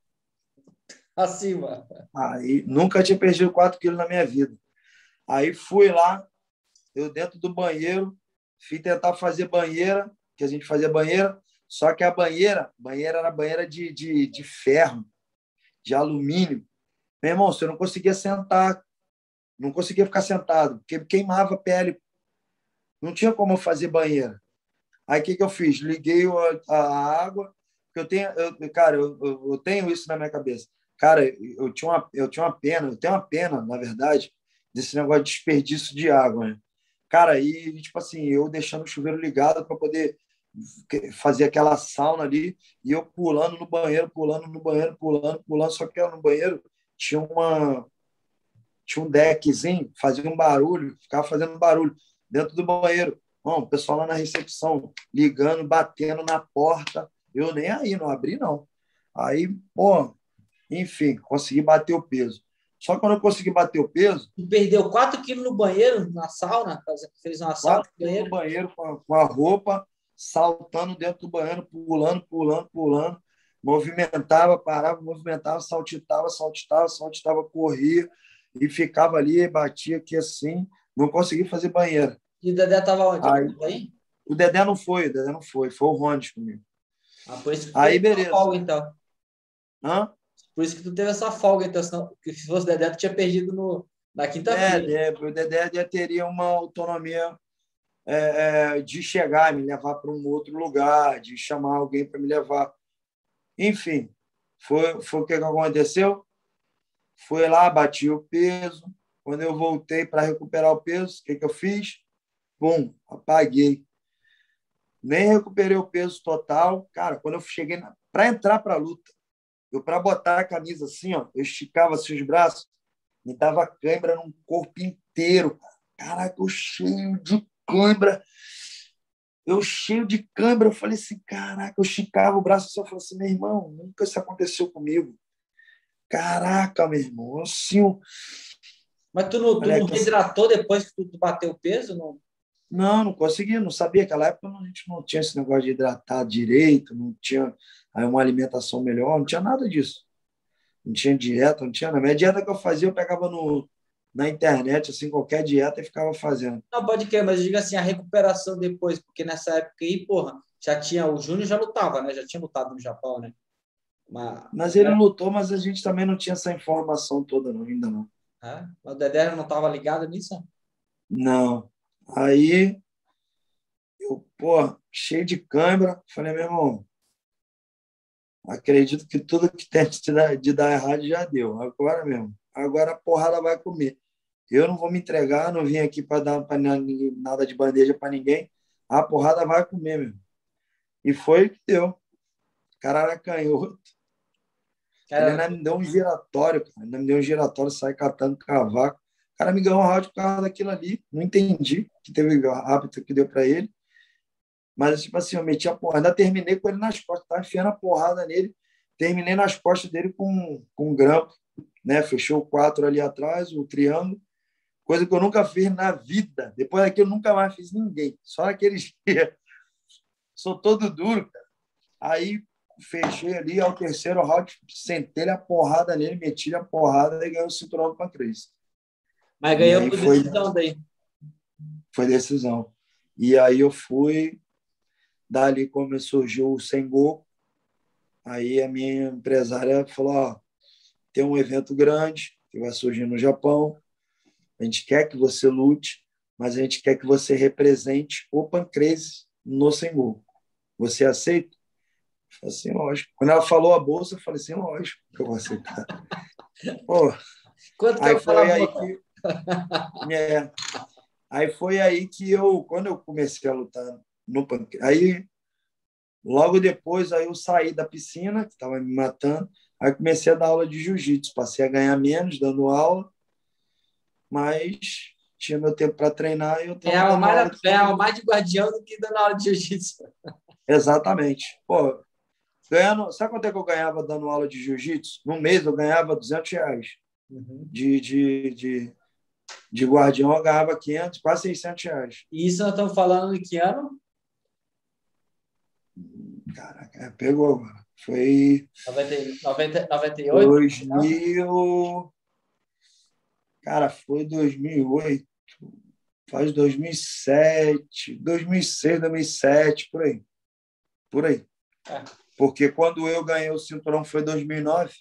acima. Aí nunca tinha perdido quatro quilos na minha vida. Aí fui lá, eu dentro do banheiro, fui tentar fazer banheira, que a gente fazia banheira, só que a banheira, banheira era banheira de, de, de ferro, de alumínio. Meu irmão, você não conseguia sentar, não conseguia ficar sentado, porque queimava a pele. Não tinha como eu fazer banheira. Aí o que, que eu fiz? Liguei a, a água, porque eu tenho, eu, cara, eu, eu, eu tenho isso na minha cabeça. Cara, eu tinha, uma, eu tinha uma pena, eu tenho uma pena, na verdade, desse negócio de desperdício de água, né? Cara, aí, tipo assim, eu deixando o chuveiro ligado para poder fazer aquela sauna ali, e eu pulando no banheiro, pulando no banheiro, pulando, pulando, só que eu, no banheiro tinha uma tinha um deckzinho, fazia um barulho, ficava fazendo barulho dentro do banheiro. Bom, o pessoal lá na recepção ligando, batendo na porta. Eu nem aí, não abri, não. Aí, pô, enfim, consegui bater o peso. Só que quando eu consegui bater o peso, Tu perdeu quatro quilos no banheiro, na sauna, fez uma sauna quatro no quilos no banheiro. banheiro com a, com a roupa, saltando dentro do banheiro, pulando, pulando, pulando. Movimentava, parava, movimentava, saltitava, saltitava, saltitava, corria e ficava ali, batia aqui assim. Não consegui fazer banheiro. E o Dedé tava onde? Ele Aí, tava aí? o Dedé não foi, o Dedé não foi, foi o Rondes comigo. Ah, por isso que tu Aí, teve essa beleza. folga, então. Hã? Por isso que tu teve essa folga, então. Senão, porque se fosse Dedé, tu tinha perdido no, na quinta-feira. É, é, o Dedé já teria uma autonomia é, é, de chegar, me levar para um outro lugar, de chamar alguém para me levar. Enfim, foi, foi o que aconteceu. Fui lá, bati o peso. Quando eu voltei para recuperar o peso, o que, que eu fiz? Pum, apaguei. Nem recuperei o peso total. Cara, quando eu cheguei para entrar para a luta, eu para botar a camisa assim, ó, eu esticava assim os braços, me dava cãibra no corpo inteiro. Caraca, eu cheio de cãibra. Eu cheio de cãibra. Eu falei assim, caraca, eu esticava o braço assim, eu falei assim, meu irmão, nunca isso aconteceu comigo. Caraca, meu irmão, assim, eu... Mas tu não, tu Olha, não reidratou depois que tu, tu bateu o peso? Não? não, não consegui, não sabia. Naquela época a gente não tinha esse negócio de hidratar direito, não tinha aí uma alimentação melhor, não tinha nada disso. Não tinha dieta, não tinha nada. A minha dieta que eu fazia, eu pegava no, na internet, assim, qualquer dieta e ficava fazendo. Não, pode crer, mas diga assim, a recuperação depois, porque nessa época aí, porra, já tinha, o Júnior já lutava, né? Já tinha lutado no Japão, né? Mas, Mas ele lutou, mas a gente também não tinha essa informação toda, não, ainda não. é, o Dedé não estava ligado nisso? Não. Aí, eu, pô, cheio de câimbra, falei, meu irmão, acredito que tudo que tem de dar, de dar errado já deu. Agora mesmo. Agora a porrada vai comer. Eu não vou me entregar, não vim aqui para dar pra nada de bandeja para ninguém. a porrada vai comer, meu. E foi o que deu. O cara era canhoto. Ele Cara, ainda me deu um giratório, cara. Ainda me deu um giratório, sai catando cavaco. O cara me ganhou um round por causa daquilo ali. Não entendi que teve hábito que deu para ele. Mas, tipo assim, eu meti a porrada. Ainda terminei com ele nas costas. Tava enfiando a porrada nele. Terminei nas costas dele com, com um grampo. Né? Fechou o quatro ali atrás, o triângulo. Coisa que eu nunca fiz na vida. Depois daquilo, eu nunca mais fiz ninguém. Só naqueles dias. Sou todo duro, cara. Aí fechei ali, ao terceiro round, sentei a porrada nele, meti a porrada e ganhei o cinturão do Pancrase. mas ganhou por foi, decisão daí. Foi decisão. E aí eu fui, dali como surgiu o Sengoku, aí a minha empresária falou, ó, tem um evento grande que vai surgir no Japão, a gente quer que você lute, mas a gente quer que você represente o Pancrase no Sengoku. Você aceita? Eu falei assim, lógico. Quando ela falou a bolsa, eu falei assim, lógico que eu vou aceitar. Pô, Quanto que aí eu foi aí falo, que... É, aí foi aí que eu, quando eu comecei a lutar no Pancrase, aí logo depois aí eu saí da piscina, que estava me matando, aí comecei a dar aula de jiu-jitsu, passei a ganhar menos dando aula, mas tinha meu tempo para treinar e eu estava ganhava dando aula. mais, ganhava mais de guardião do que dando aula de jiu-jitsu. Exatamente. Pô, ganhando, sabe quanto é que eu ganhava dando aula de jiu-jitsu? No mês eu ganhava duzentos reais. Uhum. De, de, de, de guardião eu ganhava quinhentos, quase seiscentos reais. E isso nós estamos falando de que ano? Caraca, pegou agora. Foi noventa, noventa e oito? dois mil. Cara, foi dois mil e oito. Faz dois mil e sete, dois mil e seis, dois mil e sete, por aí. Por aí. É. Porque quando eu ganhei o cinturão foi dois mil e nove.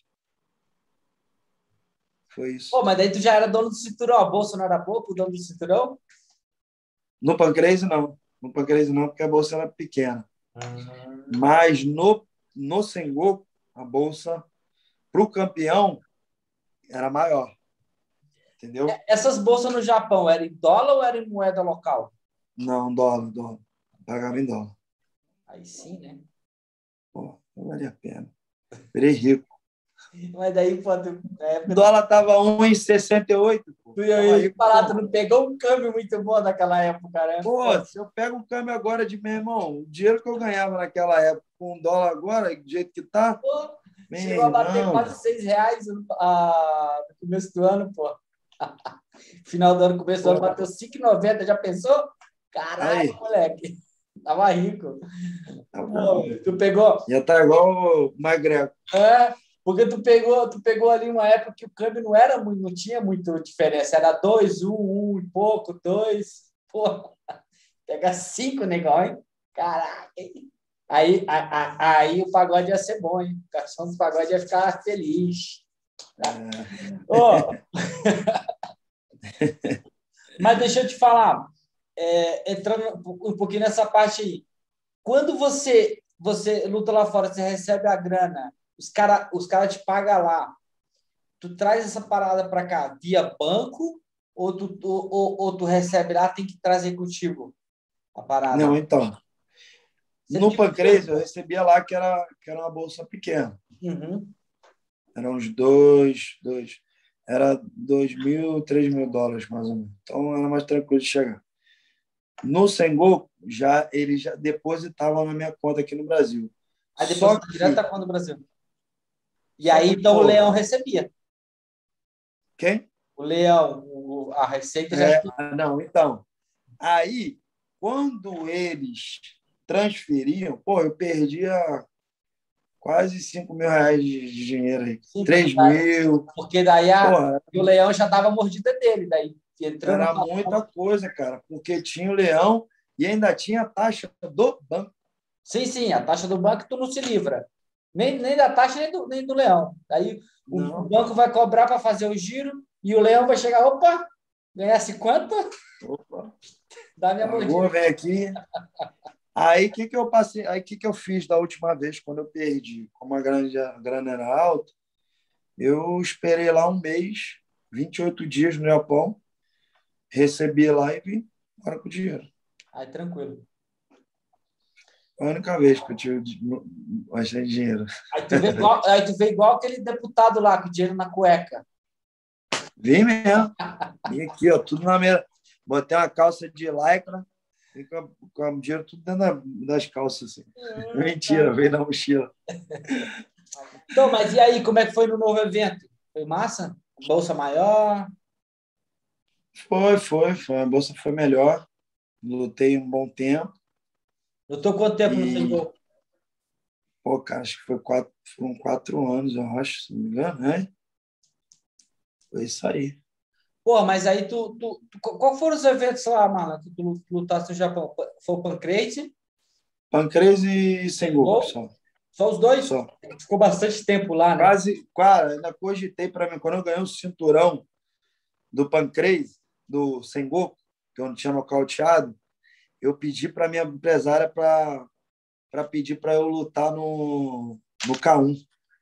Foi isso. Pô, mas daí tu já era dono do cinturão. A bolsa não era boa pro dono do cinturão? No Pancrase, não. No Pancrase, não, porque a bolsa era pequena. Uhum. Mas no, no Sengoku, a bolsa para o campeão era maior. Entendeu? Essas bolsas no Japão, eram em dólar ou eram em moeda local? Não, dólar, dólar. Pagava em dólar. Aí sim, né? Pô, não valia a pena. Virei rico. Mas daí, pô, tu, O dólar estava um real e sessenta e oito. tu ia falar, tu não pegou um câmbio muito bom naquela época, né? Pô, se eu pego um câmbio agora de meu irmão, o dinheiro que eu ganhava naquela época com um dólar agora, do jeito que tá, Pô, meu chegou a bater irmão. quase seis reais no, a, no começo do ano, pô. Final do ano, começo do ano, bateu cinco e noventa. Já pensou? Caralho, Aí, moleque. Tava rico. tá Pô, bom. tu pegou. Já tá igual o Magreco. É, porque tu pegou, tu pegou ali uma época que o câmbio não era muito, não tinha muita diferença. Era dois, um, um e pouco, dois. Pô, pega cinco, negão, hein? Caraca. Aí, a, a, aí o pagode ia ser bom, hein? O garçom do pagode ia ficar feliz. É. Oh. Mas deixa eu te falar, é, entrando um pouquinho nessa parte aí. Quando você, você luta lá fora, você recebe a grana, os caras os cara te pagam lá, tu traz essa parada para cá via banco ou tu, ou, ou, ou tu recebe lá, tem que trazer contigo a parada? Não, então. Você No fica... Pancrase, eu recebia lá que era, que era uma bolsa pequena. Uhum. Era uns dois, dois. Era dois mil, três mil dólares, mais ou menos. Então, era mais tranquilo de chegar. No Sengoku, já, eles já depositavam na minha conta aqui no Brasil. Aí depois Só você direto que... tá do Brasil. E Só aí, que, então, o pô, Leão recebia. quem? O Leão, o, a receita já... É, não, então. Aí, quando eles transferiam, pô, eu perdia quase cinco mil reais de, de dinheiro aí. Sim, três daí, mil. porque daí a, Porra, o Leão já dava a mordida dele. Daí entrou era numa... muita coisa, cara, porque tinha o leão e ainda tinha a taxa do banco. Sim, sim, a taxa do banco tu não se livra. Nem, nem da taxa, nem do, nem do leão. Aí o, o Não. banco vai cobrar para fazer o giro e o leão vai chegar, opa, ganhasse quanto? Opa, Dá minha pagou, mordida. vem aqui. Aí o que, que eu passei? Aí que, que eu fiz da última vez, quando eu perdi? Como a grana, a grana era alta, eu esperei lá um mês, vinte e oito dias no Japão, recebi lá e vim embora com o dinheiro. Aí, tranquilo. Foi a única vez que eu tive bastante dinheiro. Aí tu vê igual, aí tu vê igual aquele deputado lá, com dinheiro na cueca. Vim mesmo. Vim aqui, ó, tudo na minha... Botei uma calça de lycra e com, com o dinheiro tudo dentro das calças. Assim. Hum, Mentira, cara. Veio na mochila. Então, mas e aí, como é que foi no novo evento? Foi massa? Bolsa maior? Foi, foi. foi. A bolsa foi melhor. Lutei um bom tempo. Lutou quanto tempo e... no Sengoku? Pô, cara, acho que foi quatro, foram quatro anos, eu acho, se não me engano, né? Foi isso aí. Pô, mas aí tu, tu, tu... Qual foram os eventos lá, Marlon, que tu lutaste no Japão? Foi o Pancrase? Pancrase e Sengoku, só. Só os dois? Só. Ficou bastante tempo lá, né? Quase, cara, ainda cogitei para mim. Quando eu ganhei o cinturão do Pancrase, do Sengoku, que eu não tinha nocauteado, eu pedi para minha empresária para para pedir para eu lutar no, no K um.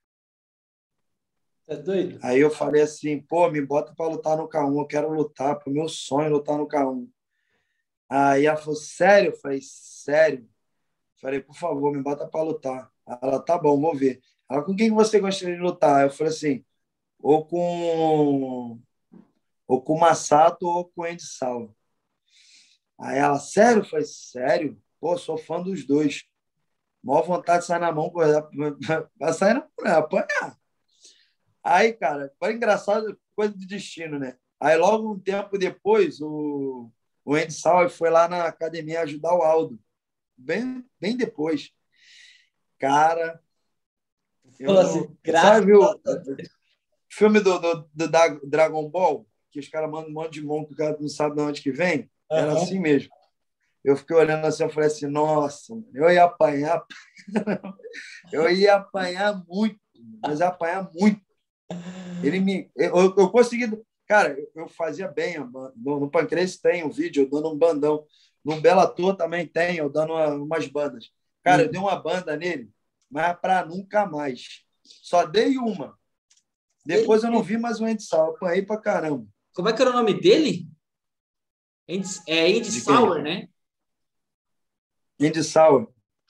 É doido? Aí eu falei assim, pô, me bota para lutar no K um, eu quero lutar, pro meu sonho é lutar no K um. Aí ela falou, sério? Eu falei, sério? Eu falei, por favor, me bota para lutar. Ela, tá bom, vou ver. Ela, com quem você gostaria de lutar? Eu falei assim, ou com ou com o Masato ou com o Andy Salva. Aí ela, sério? Eu falei, sério? Pô, sou fã dos dois. Maior vontade de sair na mão, vai sair na mão, apanhar. Aí, cara, foi engraçado, coisa do destino, né? Aí, logo um tempo depois, o, o Andy Salve foi lá na academia ajudar o Aldo. Bem, bem depois. Cara, eu assim, não... Sabe o filme do, do, do Dragon Ball? Que os caras mandam um monte de mão que o cara não sabe de onde que vem? Uhum. Era assim mesmo. Eu fiquei olhando assim, eu falei assim, nossa, eu ia apanhar, eu ia apanhar muito, mas ia apanhar muito. Ele me, eu, eu consegui, cara, eu fazia bem, no, no Pancrase tem um vídeo, eu dando um bandão, no Bellator também tem, eu dando uma, umas bandas. Cara, hum. eu dei uma banda nele, mas para nunca mais. Só dei uma. Depois Ele... eu não vi mais o Andy Sauer, apanhei pra caramba. Como é que era o nome dele? Andy, é Andy Sauer, né? Andy Sauer.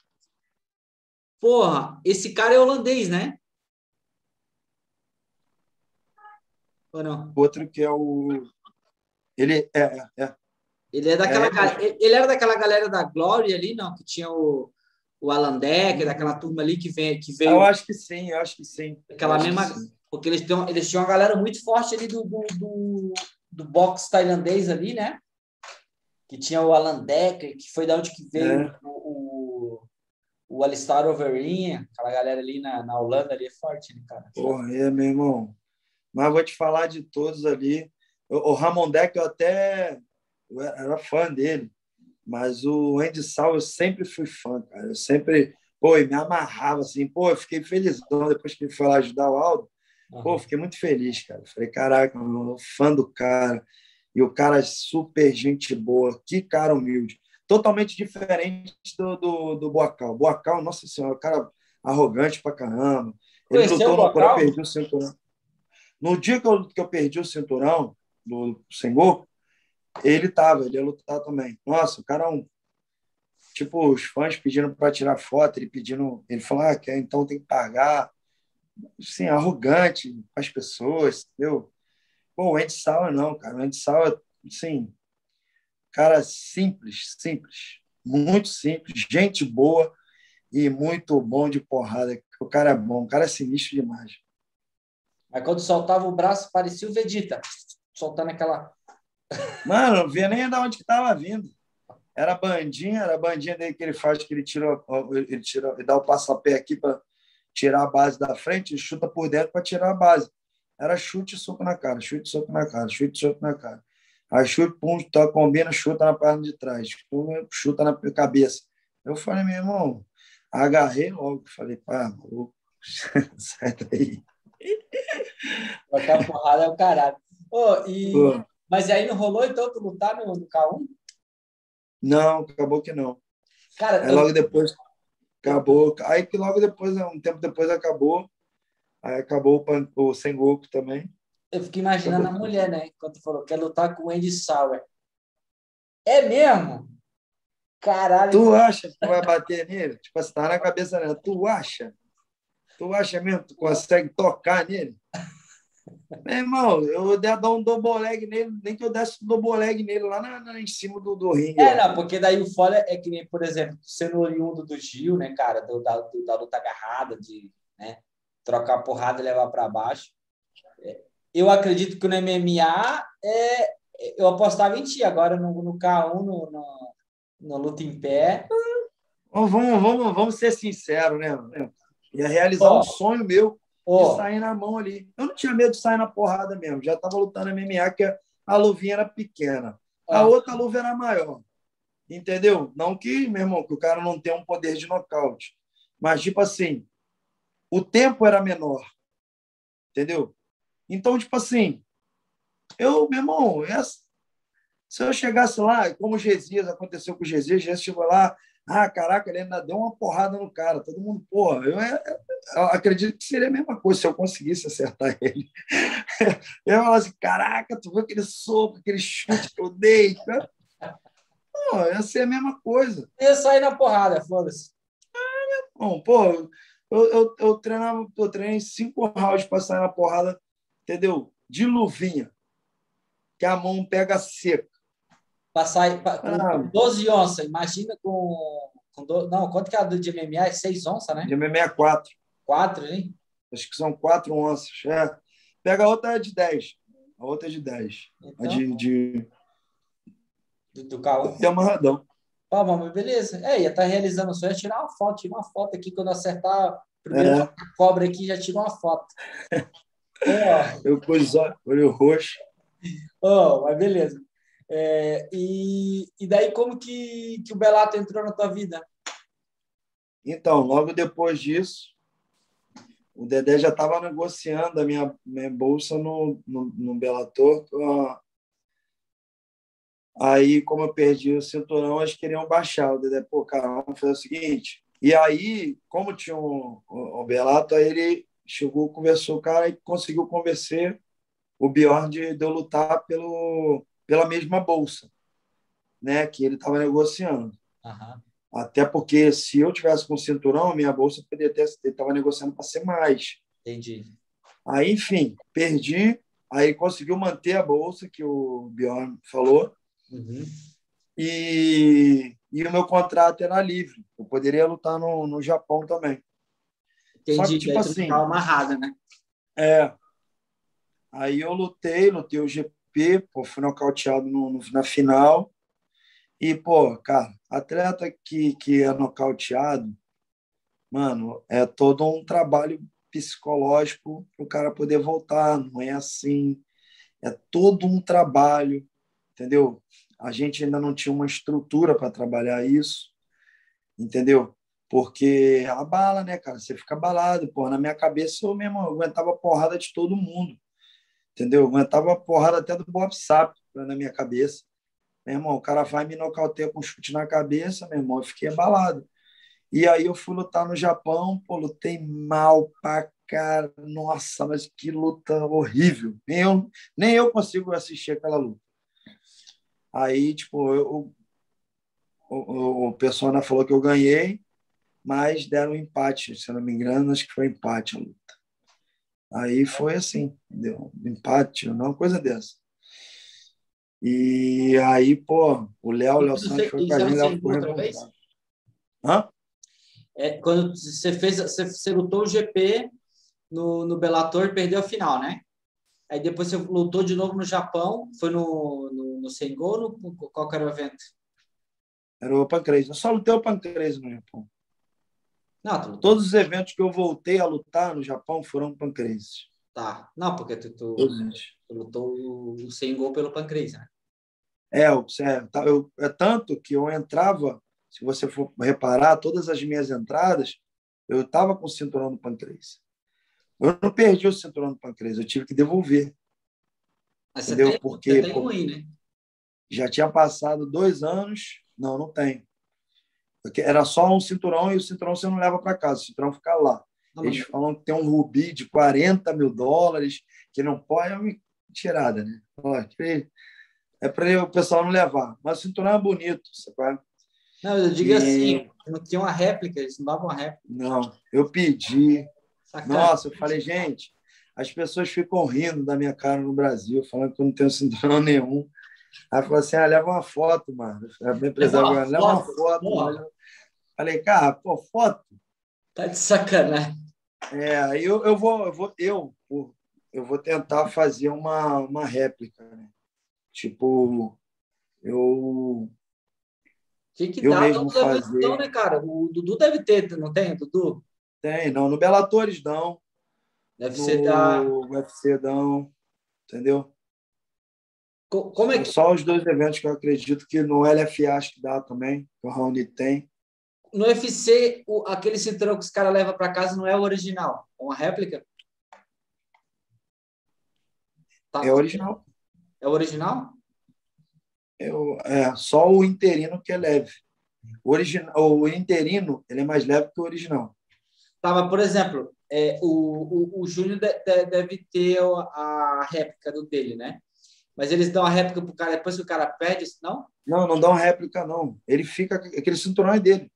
Porra, esse cara é holandês, né? Ou não? Outro que é o... Ele é... é, é. Ele, é daquela é, gal... ele era daquela galera da Glory ali, não? Que tinha o, o Alan Decker, hum. daquela turma ali que, vem, que veio... Eu acho que sim, eu acho que sim. Aquela mesma... Porque eles, têm, eles tinham uma galera muito forte ali do, do, do, do boxe tailandês ali, né? Que tinha o Alan Decker, que foi da onde que veio é. o, o, o Alistair Overeem, aquela galera ali na, na Holanda ali é forte, né, cara? Porra, é, meu irmão. Mas vou te falar de todos ali. O, o Ramon Decker, eu até eu era fã dele, mas o Andy Sauer eu sempre fui fã, cara. Eu sempre, pô, me amarrava assim, pô, eu fiquei felizão depois que ele foi lá ajudar o Aldo. Uhum. Pô, fiquei muito feliz, cara. Falei, caraca, eu fã do cara. E o cara é super gente boa, que cara humilde. Totalmente diferente do, do, do Boacal. Boacal, nossa senhora, cara arrogante pra caramba. Ele Conheceu lutou no quando eu perdi o cinturão. No dia que eu, que eu perdi o cinturão do Sengoku, ele tava, ele ia lutar também. Nossa, o cara é um... Tipo, os fãs pedindo para tirar foto, ele pedindo... Ele falou, ah, quer, então tem que pagar. Assim, arrogante com as pessoas, entendeu? Pô, o Andy Sauer não, cara. O Andy Sauer, assim, cara simples, simples. Muito simples, gente boa e muito bom de porrada. O cara é bom, o cara é sinistro demais. Mas quando soltava o braço, parecia o Vegeta, soltando aquela... Mano, não via nem de onde que estava vindo. Era a bandinha, era a bandinha dele que ele faz, que ele tira, ele tira, ele dá o passapé aqui para tirar a base da frente e chuta por dentro para tirar a base. Era chute e soco na cara, chute e soco na cara, chute e soco na cara. Aí chute, pum, tá, combina, chuta na perna de trás, chuta na cabeça. Eu falei, meu irmão, agarrei logo, falei, pá, maluco, sai daí. Botar porrada é o caralho. Oh, e... Pô. Mas aí não rolou, então, tu lutar no, no K um? Não, acabou que não. Cara, aí eu... logo depois acabou. Aí que logo depois, um tempo depois acabou. Aí acabou o, o Sengoku também. Eu fiquei imaginando acabou. A mulher, né? Quando tu falou, quer lutar com o Andy Sauer. É mesmo? Caralho. Tu acha que tu vai bater nele? Tipo, você tá na cabeça dela. Tu acha? Tu acha mesmo que tu consegue tocar nele? Meu irmão, eu ia dar um double leg nele, nem que eu desse um double leg nele lá na, na, em cima do, do ringue. É, Lá. não, porque daí o foda é que nem, por exemplo, sendo oriundo do Gil, né, cara, do, da, do, da luta agarrada, de né, trocar a porrada e levar para baixo. Eu acredito que no M M A é, eu apostava em ti, agora no, no K um, no, no, no luta em pé. Vamos, vamos, vamos ser sinceros, né? Ia realizar Ó, um sonho meu de ó, sair na mão ali. Eu não tinha medo de sair na porrada mesmo. Já estava lutando M M A, que a luvinha era pequena. A ó, outra luva era maior. Entendeu? Não que, meu irmão, que o cara não tenha um poder de nocaute. Mas, tipo assim, o tempo era menor. Entendeu? Então, tipo assim, eu, meu irmão, essa, se eu chegasse lá, como o Gesias, aconteceu com o Gesias, o Gesias chegou lá, ah, caraca, ele ainda deu uma porrada no cara. Todo mundo, porra, eu, eu acredito que seria a mesma coisa se eu conseguisse acertar ele. Eu ia falar assim, caraca, tu viu aquele soco, aquele chute que eu dei? Pô, ia ser a mesma coisa. ia sair na porrada, foda-se. Bom, pô, eu, eu, eu, treinava, eu treinei cinco rounds para sair na porrada, entendeu? De luvinha, que a mão pega seca. Passar pa, com Ah, doze onças, imagina com. com do, não, quanto que é a do de M M A? É seis onças, né? de M M A quatro. quatro, hein? Acho que são quatro onças. É. Pega a outra de dez. A outra é de dez. Então, a de, de... do, do K um. E amarradão. Pô, mas beleza. É, ia estar realizando o sonho, tirar uma foto, tirar uma foto aqui, quando acertar primeiro É. a cobra aqui, já tira uma foto. Oh, Eu com os olhos, olho roxo. oh, mas beleza. É, e, e daí, como que, que o Bellator entrou na tua vida? Então, logo depois disso, o Dedé já estava negociando a minha, minha bolsa no, no, no Bellator. Aí, como eu perdi o cinturão, eles queriam baixar. O Dedé, pô, cara, vamos fazer o seguinte. E aí, como tinha um, o, o Bellator, aí ele chegou, conversou com o cara e conseguiu convencer o Bjorn de, de eu lutar pelo, pela mesma bolsa, né, que ele estava negociando. Aham. Até porque se eu tivesse com o cinturão, minha bolsa poderia ter, ele estava negociando para ser mais. Entendi. Aí, enfim, perdi. Aí conseguiu manter a bolsa que o Bjorn falou. Uhum. E, e o meu contrato era livre. Eu poderia lutar no, no Japão também. Só que, Entendi. tipo Daí tu não estava assim, amarrada, né? é, aí eu lutei, lutei o G P, pô, fui nocauteado no, no, na final. E, pô, cara, atleta que, que é nocauteado, mano, é todo um trabalho psicológico para o cara poder voltar. Não é assim. É todo um trabalho, entendeu? A gente ainda não tinha uma estrutura para trabalhar isso, entendeu? Porque abala, né, cara? Você fica abalado. Pô, na minha cabeça, eu mesmo aguentava a porrada de todo mundo, entendeu? Eu aguentava a porrada até do Bob Sapp na minha cabeça. Meu irmão, o cara vai me nocautear com um chute na cabeça, meu irmão, eu fiquei abalado. E aí eu fui lutar no Japão, pô, lutei mal pra cara. Nossa, mas que luta horrível. Nem eu, nem eu consigo assistir aquela luta. Aí, tipo, eu, o, o pessoal ainda falou que eu ganhei, mas deram um empate, se eu não me engano, acho que foi empate a luta. Aí foi assim, deu empate, uma coisa dessa. E aí, pô, o Léo, o Léo Santos foi com a Isso gente, o não Léo sei ficou outra vez? revoltado. Hã? É, quando você fez, você, você lutou o G P no, no Bellator e perdeu a final, né? Aí depois você lutou de novo no Japão, foi no, no, no Sengoku ou no, qual que era o evento? Era o Pancrase. Eu só lutei o Pancrase no Japão. Não, tu lutou. Todos os eventos que eu voltei a lutar no Japão foram Pancrase. Tá. Não, porque tu, tu, Todos eles. tu lutou o Sengoku pelo Pancrase, né? É, eu, eu, é tanto que eu entrava, se você for reparar, todas as minhas entradas, eu estava com o cinturão do Pancrase. Eu não perdi o cinturão do Pancrase, eu tive que devolver. Mas você Entendeu? tem, Porque você tem pô, um aí, né? já tinha passado dois anos. Não, não tem. Porque era só um cinturão e o cinturão você não leva para casa, o cinturão fica lá. Não, Eles mas... falam que tem um rubi de quarenta mil dólares, que não pode, é uma tirada, né? É para o pessoal não levar. Mas o cinturão é bonito, sabe? Não, eu digo E assim, não tinha uma réplica, eles não davam uma réplica. não, eu pedi. Sacana. Nossa, eu falei, gente, as pessoas ficam rindo da minha cara no Brasil, falando que eu não tenho cinturão nenhum. Aí falou assim: ah, leva uma foto, mano. A minha Leva empresária uma falou, leva uma foto. foto, Porra, mano. Falei, cara, pô, foto. tá de sacanagem. É, aí eu, eu vou, eu vou, eu, pô, eu vou tentar fazer uma, uma réplica, né? Tipo, eu, Tinha que eu dar mesmo todos os eventos, então, fazer. né, cara? O Dudu deve ter, não tem, Dudu? Tem, não, no Bellator não, Deve ser da. no U F C não, entendeu? Co- Como é que. Só os dois eventos que eu acredito que no L F A acho que dá também, que o Raoni tem. No U F C, o, aquele cinturão que os caras levam para casa não é o original, é uma réplica? É Tá? original. É o original? Eu, é só o interino que é leve. O, original, o interino ele é mais leve que o original. Tá, mas, por exemplo, é, o, o, o Júnior de- de- deve ter a réplica do dele, né? Mas eles dão a réplica pro cara depois que o cara perde, não? Não, não dá uma réplica, não. Ele fica. Aquele cinturão é dele.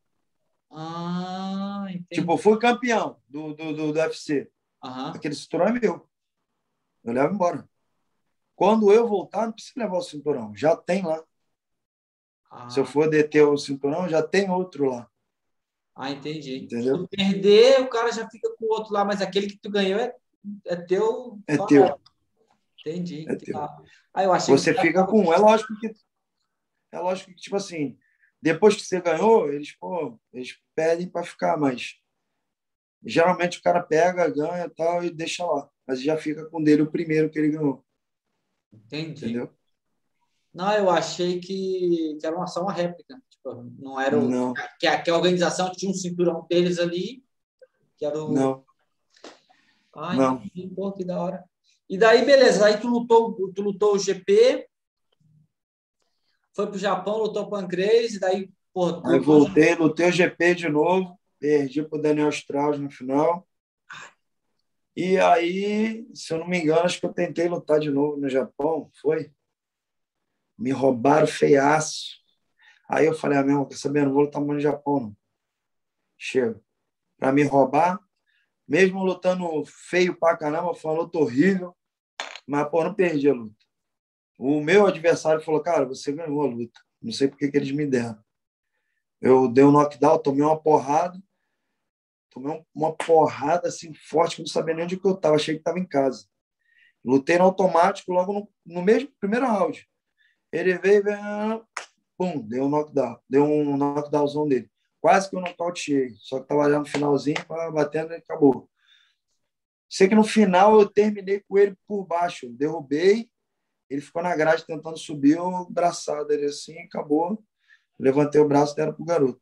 Ah, Tipo, entendi. eu fui campeão do, do, do, do U F C. Aham. Aquele cinturão é meu. Eu levo embora. Quando eu voltar, não precisa levar o cinturão. Já tem lá. Se eu Ah, for deter o cinturão, já tem outro lá. ah, entendi. Se Entendeu? tu perder, o cara já fica com o outro lá, mas aquele que tu ganhou é, é teu. É Só teu. leva. Entendi. É teu. Ah, ah, eu achei que os Você caras fica estavam. com um. É lógico que, é lógico que tipo assim, depois que você ganhou, eles, pô, eles pedem para ficar, mas geralmente o cara pega, ganha tal e deixa lá. Mas já fica com dele o primeiro que ele ganhou. Entendi. Entendeu? Não, eu achei que, que era uma, só uma réplica. Tipo, não era o. Não, Que a, que a organização tinha um cinturão deles ali, que era o. não, Ah, não. entendi. Pô, que da hora. E daí, beleza. Aí tu lutou, tu lutou o G P, foi pro Japão, lutou pancrase, e daí, pô, Aí lutou. voltei, lutei o G P de novo, perdi para o Daniel Strauss no final. E aí, se eu não me engano, acho que eu tentei lutar de novo no Japão, foi? Me roubaram feiaço. Aí eu falei, ah, meu, quer saber? Não vou lutar mais no Japão, não. Chega. Para me roubar, mesmo lutando feio pra caramba, foi uma luta horrível, mas, pô, não perdi a luta. O meu adversário falou, cara, você ganhou a luta. Não sei por que que eles me deram. Eu dei um knockdown, tomei uma porrada, tomei uma porrada assim forte que eu não sabia nem onde que eu estava, achei que estava em casa. Lutei no automático logo no, no mesmo primeiro round. Ele veio, veio, pum, deu um knockdown, deu um knockdownzão dele. Quase que eu nocauteei, só que estava já no finalzinho, batendo e acabou. Sei que no final eu terminei com ele por baixo, derrubei, ele ficou na grade tentando subir, eu braçado ele assim, acabou. Levantei o braço e deram pro garoto.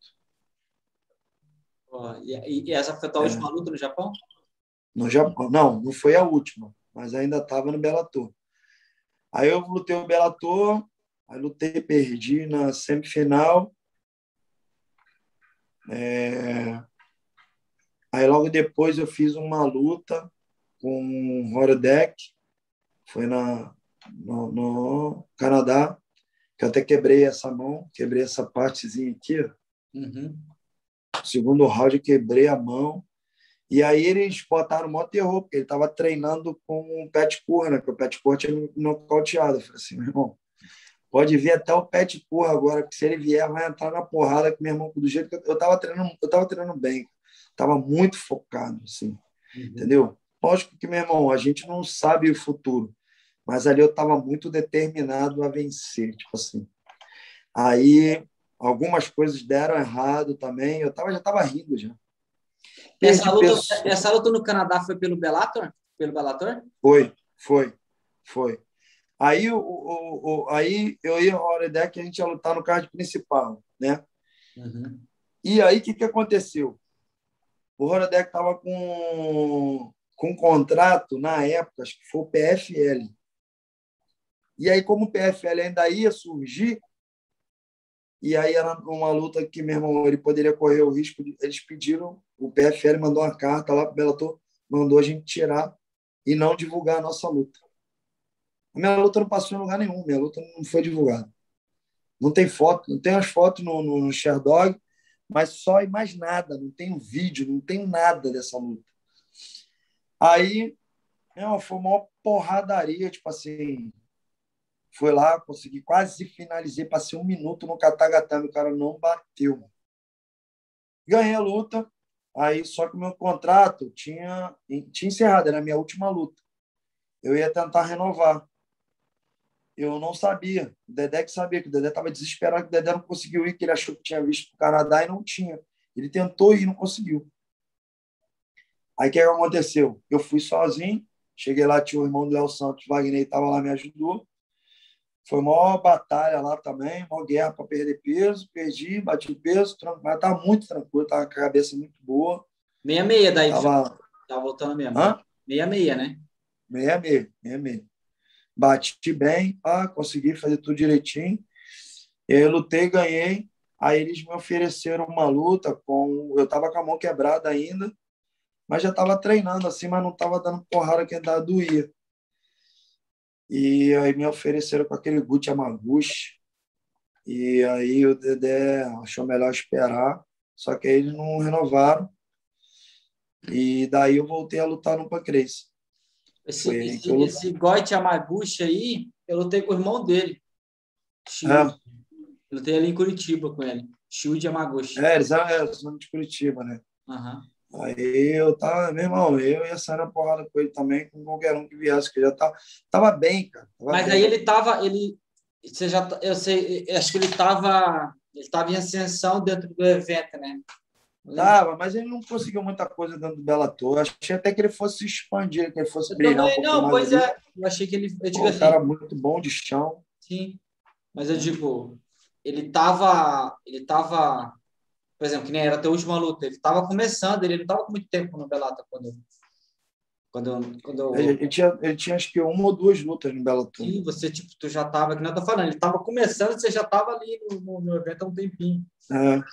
Pô, e, e essa foi a tua É, última luta no Japão? no Japão. Não, não foi a última, mas ainda estava no Bellator. Aí eu lutei o Bellator, aí lutei, perdi na semifinal. É... Aí logo depois eu fiz uma luta com o Horodek, foi na, no, no Canadá, que eu até quebrei essa mão, quebrei essa partezinha aqui. Uhum. Segundo round, eu quebrei a mão. E aí eles botaram o maior terror, porque ele estava treinando com o Pet Curra, né? Porque o Pet Curra tinha me nocauteado. Eu falei assim, meu irmão, pode vir até o Pet Curra agora, que se ele vier, vai entrar na porrada com meu irmão, do jeito que eu estava treinando, eu estava treinando bem. Estava muito focado, assim, Uhum. entendeu? Lógico que, meu irmão, a gente não sabe o futuro, mas ali eu estava muito determinado a vencer, tipo assim. Aí algumas coisas deram errado também, eu tava, já estava rindo já. Essa Perdi luta, peso. essa luta no Canadá foi pelo Bellator? Pelo Bellator? Foi, foi, foi. Aí, o, o, o, aí eu ia a ideia que a gente ia lutar no card principal, né? Uhum. E aí, o que, que aconteceu? O Horodec estava com, com um contrato, na época, acho que foi o P F L. E aí, como o P F L ainda ia surgir, e aí era uma luta que, meu irmão, ele poderia correr o risco de... Eles pediram, o P F L mandou uma carta lá para o Bellator, mandou a gente tirar e não divulgar a nossa luta. A minha luta não passou em lugar nenhum, minha luta não foi divulgada. Não tem foto, não tem as fotos no, no, no Sherdog, mas só e mais nada, não tem um vídeo, não tem nada dessa luta. Aí, não, foi uma porradaria, tipo assim, foi lá, consegui, quase finalizei, passei um minuto no katagatame, o cara não bateu. Ganhei a luta, aí só que o meu contrato tinha, tinha encerrado, era a minha última luta. Eu ia tentar renovar. Eu não sabia. O Dedé que sabia, que o Dedé estava desesperado, que o Dedé não conseguiu ir, que ele achou que tinha visto para o Canadá e não tinha. Ele tentou ir e não conseguiu. Aí o que aconteceu? Eu fui sozinho, cheguei lá, tinha o irmão do Léo Santos, Wagner, estava lá, me ajudou. Foi uma batalha lá também, uma guerra para perder peso, perdi, bati peso, mas estava muito tranquilo, estava com a cabeça muito boa. Meia meia daí, tava... tá voltando mesmo. Hã? Meia meia, né? Meia meia, meia meia. Bati bem, ah, consegui fazer tudo direitinho. E aí eu lutei, ganhei. Aí eles me ofereceram uma luta com... Eu estava com a mão quebrada ainda, mas já estava treinando assim, mas não estava dando porrada que ainda doía. E aí me ofereceram com aquele Gucci Yamaguchi. E aí o Dedé achou melhor esperar, só que aí eles não renovaram. E daí eu voltei a lutar no Pancrase. Esse, esse, esse Goit Yamaguchi aí, eu lutei com o irmão dele. É. Eu lutei ali em Curitiba com ele. Shield Yamaguchi. É, eles são de Curitiba, né? Uhum. Aí eu tava, meu irmão, eu ia sair na porrada com ele também, com qualquer um que viesse, que já tava, tava bem, cara. Tava Mas bem. aí ele tava, ele, você já, eu sei, eu acho que ele tava, ele tava em ascensão dentro do evento, né? Tava, mas ele não conseguiu muita coisa dentro do Bellator. Achei até que ele fosse expandir, que ele fosse Eu brilhar também, um pouquinho não, mais pois ali. é. Eu achei que ele, eu digo Pô, assim, um cara muito bom de chão. sim, mas eu digo, ele tava, ele tava, por exemplo, que nem era a tua última luta, ele tava começando, ele não tava com muito tempo no Bellator quando quando quando Ele, ele tinha, ele tinha acho que uma ou duas lutas no Bellator. sim, você tipo, tu já tava, que não eu tô falando, ele tava começando, você já tava ali no, no, no evento há um tempinho. É.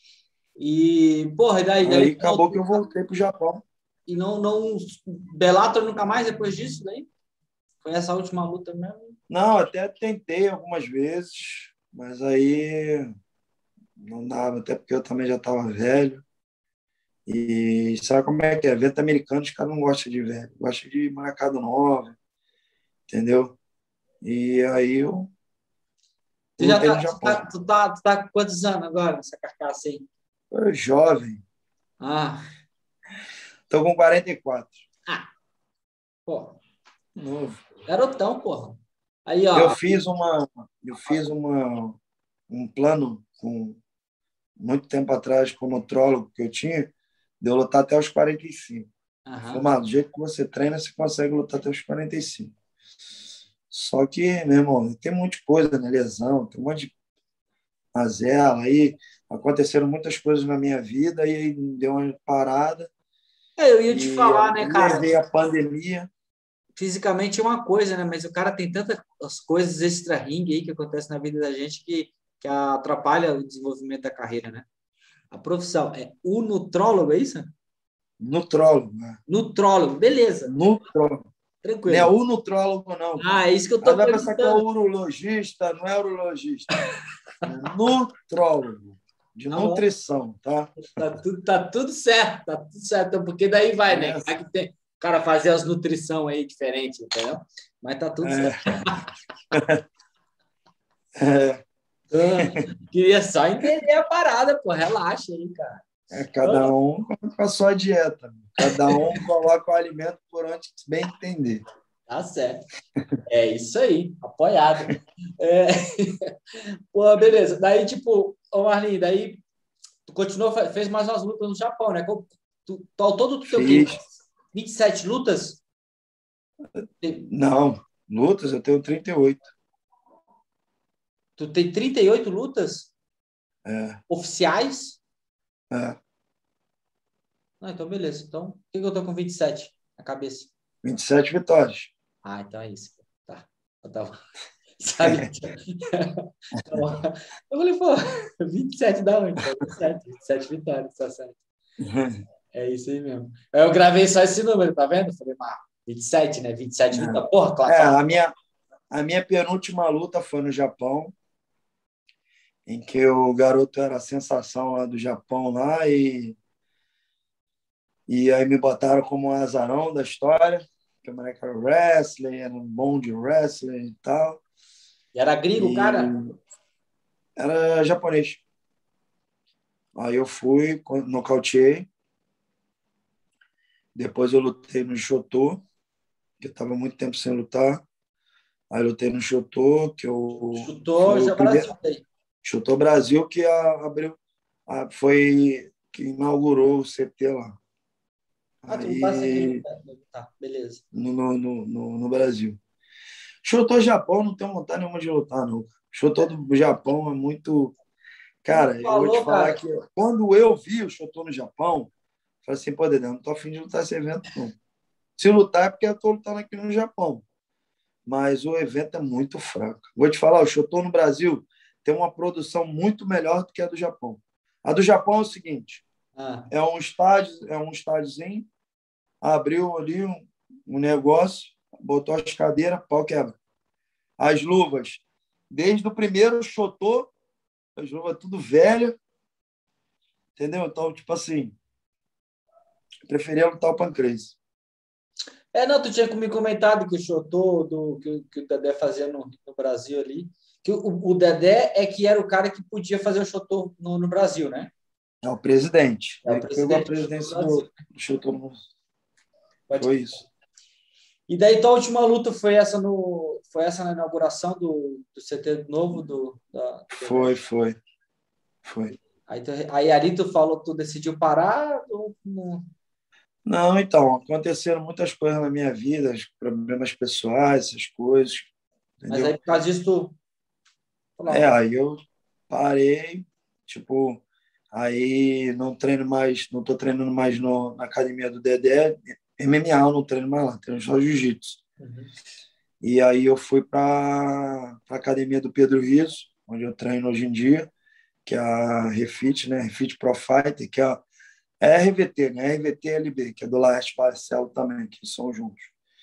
E, porra, e daí, Aí daí acabou que eu voltei pro Japão. e não não Bellator nunca mais depois disso, daí? Foi essa última luta mesmo? Não, até tentei algumas vezes, mas aí não dava, até porque eu também já estava velho. E sabe como é que é? Evento americano, os caras não gostam de velho, gostam de molecada nova, entendeu? E aí eu Tu já lutei tá, no tu Japão. tá, tu tá, tu tá com quantos anos agora nessa carcaça aí? Eu jovem, Ah, estou com quarenta e quatro. ah, pô, Novo. garotão, porra. Aí, Eu ó. fiz uma, eu fiz uma, um plano com muito tempo atrás com o nutrólogo que eu tinha, de eu lutar até os quarenta e cinco. Falei, Aham. mas do jeito que você treina, você consegue lutar até os quarenta e cinco. Só que, meu irmão, tem um monte de coisa, né? Lesão, tem um monte de mazela aí. Aconteceram muitas coisas na minha vida e aí deu uma parada. É, eu ia te E falar, né, cara? aí veio a pandemia. Fisicamente é uma coisa, né? Mas o cara tem tantas coisas extra-ringue aí que acontecem na vida da gente que, que atrapalha o desenvolvimento da carreira, né? A profissão é o nutrólogo, é isso? Nutrólogo, né? Nutrólogo, beleza. Nutrólogo. Não é Tranquilo. o nutrólogo, não. Ah, é isso que eu Aí tô vai pensar que é perguntando. urologista, não é urologista. É nutrólogo, de Tá bom. nutrição, tá? Tá tudo, tá tudo certo, tá tudo certo. Porque daí vai, né? É. Vai que tem o cara fazer as nutrição aí diferente, entendeu? Mas tá tudo É. certo. É. Ah, queria só entender a parada, pô. Relaxa aí, cara. É, cada um com a sua dieta. Cada um coloca o alimento por onde bem entender. Tá certo. É isso aí, apoiado. É... Pô, beleza. Daí, tipo, ô Marlin, daí tu continuou, fez mais umas lutas no Japão, né? Tu, tu, ao todo tu tem o quê? vinte e sete lutas? Não, lutas eu tenho trinta e oito. Tu tem trinta e oito lutas? É. Oficiais? É. Ah, então beleza. Então, por que eu tô com vinte e sete na cabeça? vinte e sete vitórias. Ah, então é isso. Tá. Eu tava... Sabe? Eu falei, pô, vinte e sete da onde? vinte e sete, vinte e sete vitórias, tá certo. É isso aí mesmo. Eu gravei só esse número, tá vendo? Eu falei, mas vinte e sete, né? vinte e sete vitórias. Porra, claro. É, a minha, a minha penúltima luta foi no Japão. em que o garoto era a sensação lá do Japão lá e, e aí me botaram como azarão da história, que o moleque era wrestling, era um bom de wrestling e tal. E era gringo, E cara? era japonês. Aí eu fui, nocauteei. Depois eu lutei no Shotô, que eu estava muito tempo sem lutar. Aí eu lutei no Shotô, que eu Chutou foi já o primeiro Brasil daí. Shotô Brasil que a- abriu, a- foi que inaugurou o C T lá. Ah, tu lutasse aqui no... Aí Tá, beleza. no, no, no, no Brasil. Shotô Japão não tenho vontade nenhuma de lutar, não. Shotô do Japão é muito. Tu Cara, eu vou te falou, falar cara. que quando eu vi o Shotô no Japão, falei assim, pô, Dedé, não tô afim de lutar esse evento, não. Se lutar é porque eu tô lutando aqui no Japão. Mas o evento é muito fraco. Vou te falar, o Shotô no Brasil tem uma produção muito melhor do que a do Japão. A do Japão é o seguinte, Ah, é um estádio, é um estádiozinho, abriu ali um, um negócio, botou as cadeiras, pau quebra. As luvas, desde o primeiro Shotô, as luvas tudo velha, entendeu? Então, tipo assim, eu preferia lutar o Pancrase. é, não, tu tinha me comentado que o Chotô, do, que, que o Dedé fazia no, no Brasil ali, que o, o Dedé é que era o cara que podia fazer o Chotô no, no Brasil, né? É o presidente. É o Ele que pegou a presidente do Chotô presidência Brasil. do, do Shotô. No... Pode... Foi isso. E daí tua última luta foi essa no, foi essa na inauguração do, do C T novo do, da, do Dedé. Foi, foi, foi. Aí, tu, aí ali tu falou, tu decidiu parar ou não? Não, então, aconteceram muitas coisas na minha vida, problemas pessoais, essas coisas, Mas aí entendeu? por causa disso tu falou, É, não, aí eu parei, tipo, aí não treino mais, não tô treinando mais no, na academia do Dedé, M M A eu não treino mais lá, treino só jiu-jitsu. uhum. E aí eu fui para a academia do Pedro Rizzo, onde eu treino hoje em dia, que é a Refit, né? Refit Pro Fighter, que é a é R V T, né? R V T L B, que é do Laerte Marcelo também, que são juntos.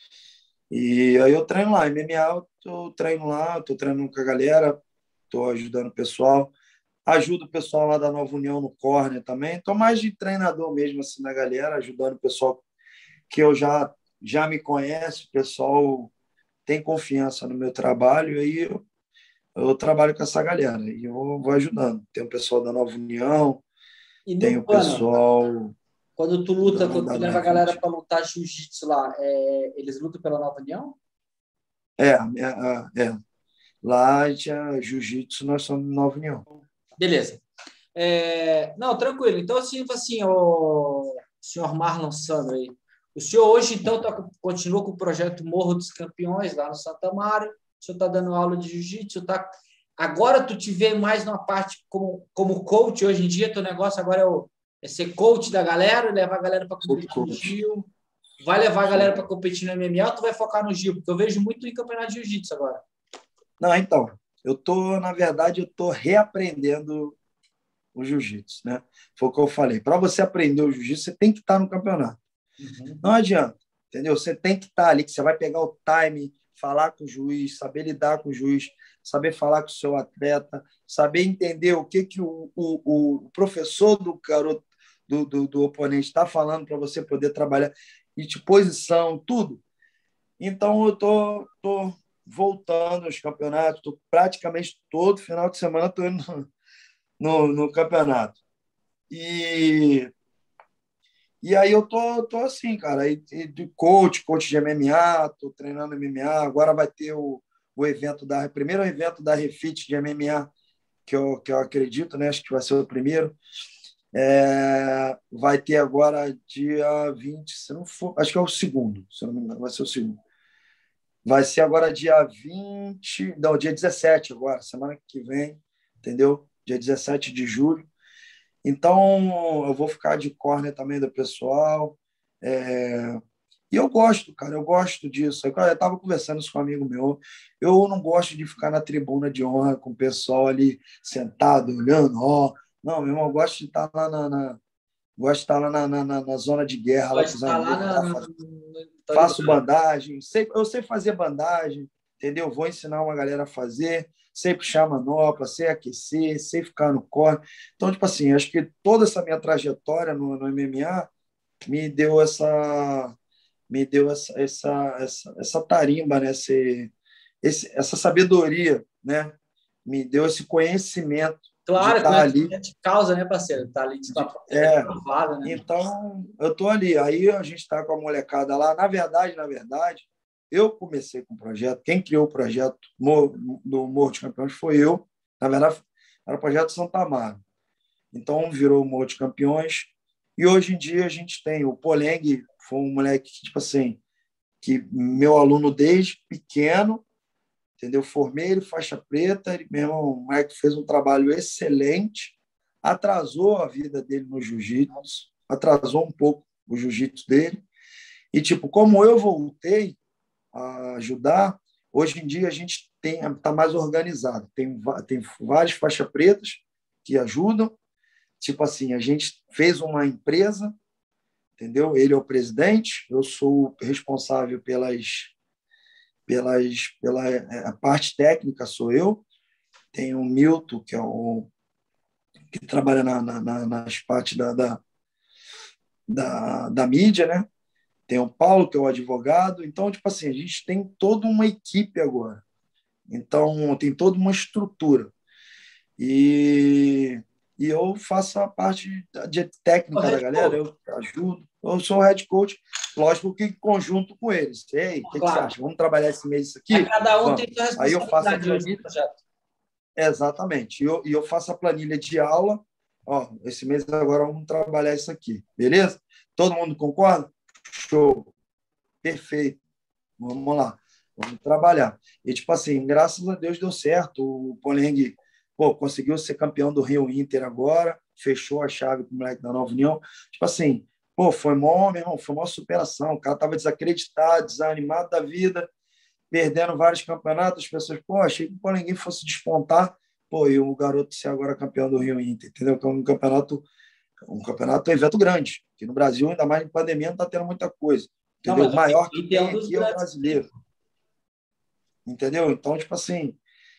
E aí eu treino lá, M M A, eu tô treino lá, estou treinando com a galera, estou ajudando o pessoal, ajudo o pessoal lá da Nova União no corner também, estou mais de treinador mesmo assim da galera, ajudando o pessoal que eu já já me conhece, o pessoal tem confiança no meu trabalho, e aí eu, eu trabalho com essa galera e eu vou ajudando. Tem o pessoal da Nova União, E no tem o pano, pessoal quando tu luta, da, quando da, tu da leva a galera Refit. para lutar jiu-jitsu lá, é, eles lutam pela Nova União? É, é, é. Lá tinha jiu-jitsu, nós somos Nova União. Beleza. É, não, tranquilo. Então, assim, assim, o senhor Marlon Sandro aí. O senhor hoje, então, tá, continua com o projeto Morro dos Campeões, lá no Santa Amaro. O senhor está dando aula de jiu-jitsu, tá? Agora tu te vê mais numa parte como, como coach hoje em dia, teu negócio agora é, o, é ser coach da galera, levar a galera para Sou competir no coach. Gil. Vai levar a galera Sou. para competir no M M A ou tu vai focar no Gil? Porque eu vejo muito em campeonato de jiu-jitsu agora. Não, então, eu tô, na verdade, eu tô reaprendendo o jiu-jitsu, né? Foi o que eu falei. Para você aprender o jiu-jitsu, você tem que estar no campeonato. Uhum. Não adianta, entendeu? Você tem que estar ali, que você vai pegar o time, falar com o juiz, saber lidar com o juiz, saber falar com o seu atleta, saber entender o que, que o, o, o professor do garoto, do, do, do oponente está falando para você poder trabalhar, e de posição, tudo. Então, eu tô, tô voltando aos campeonatos, tô praticamente todo final de semana estou indo no, no, no campeonato. E E aí eu tô, tô assim, cara, aí, de coach, coach de M M A, tô treinando M M A, agora vai ter o, o evento da, o primeiro evento da Refit de M M A, que eu, que eu acredito, né? Acho que vai ser o primeiro. É, vai ter agora dia vinte, se não for, acho que é o segundo, se não me engano, vai ser o segundo. Vai ser agora dia vinte, não, dia dezessete agora, semana que vem, entendeu? Dia dezessete de julho. Então, eu vou ficar de corner também do pessoal. É... E eu gosto, cara, eu gosto disso. Eu estava conversando isso com um amigo meu. Eu não gosto de ficar na tribuna de honra com o pessoal ali sentado, olhando. Ó. Não, meu irmão, eu gosto de estar lá na, na... Gosto de estar lá na, na, na zona de guerra, lá Pode com os estar lá amigos. na, Lá, na, faço, no- tá faço ligado? bandagem, sei, eu sei fazer bandagem, entendeu? Vou ensinar uma galera a fazer, sei puxar manopla, sei aquecer, sei ficar no corner. Então, tipo assim, acho que toda essa minha trajetória no, no M M A me deu essa me deu essa essa essa, essa tarimba, né? Esse, esse, essa sabedoria, né? Me deu esse conhecimento de Claro, estar ali. conhecimento de causa, né, parceiro? Tá ali de De, tua é, provada, né? então, eu estou ali. Aí a gente está com a molecada lá. Na verdade, na verdade, eu comecei com o projeto. Quem criou o projeto do Morro de Campeões foi eu. Na verdade, era o projeto Santa Amaro. Então, virou o Morro de Campeões. E hoje em dia a gente tem o Poleng, foi um moleque que, tipo assim, que meu aluno desde pequeno, entendeu? Formei ele faixa preta, ele mesmo, um moleque fez um trabalho excelente, atrasou a vida dele no jiu-jitsu, atrasou um pouco o jiu-jitsu dele. E, tipo, como eu voltei a ajudar, hoje em dia a gente tem está mais organizado. Tem, tem várias faixas pretas que ajudam. Tipo assim, a gente fez uma empresa, entendeu? Ele é o presidente, eu sou responsável pelas, pelas, pela a parte técnica, sou eu. Tem o Milton, que é o que trabalha na, na, nas partes da, da, da, da mídia, né? Tem o Paulo, que é o advogado. Então, tipo assim, a gente tem toda uma equipe agora. Então, tem toda uma estrutura. E, e eu faço a parte de técnica da galera, eu ajudo. Eu sou o head coach, lógico que em conjunto com eles. Ei, o que, que você acha? Vamos trabalhar esse mês isso aqui? Aí cada um Vamos. tem sua Aí eu faço a responsabilidade planilha. no projeto. Exatamente. E eu, e eu faço a planilha de aula. Ó, esse mês agora vamos trabalhar isso aqui, beleza? Todo mundo concorda? Show. Perfeito. Vamos lá. Vamos trabalhar. E, tipo assim, graças a Deus deu certo. O Poleng, pô, conseguiu ser campeão do Rio Inter agora, fechou a chave com o moleque da Nova União. Tipo assim, pô, foi mó, meu irmão, foi uma superação. O cara estava desacreditado, desanimado da vida, perdendo vários campeonatos. As pessoas, pô, achei que o Poleng fosse despontar. Pô, e o garoto ser agora campeão do Rio Inter, entendeu? Que é um campeonato, um campeonato, um evento grande. Que no Brasil, ainda mais em pandemia, não está tendo muita coisa. Entendeu? Não, o maior que tem um aqui é o brasileiro. Entendeu? Então, tipo assim,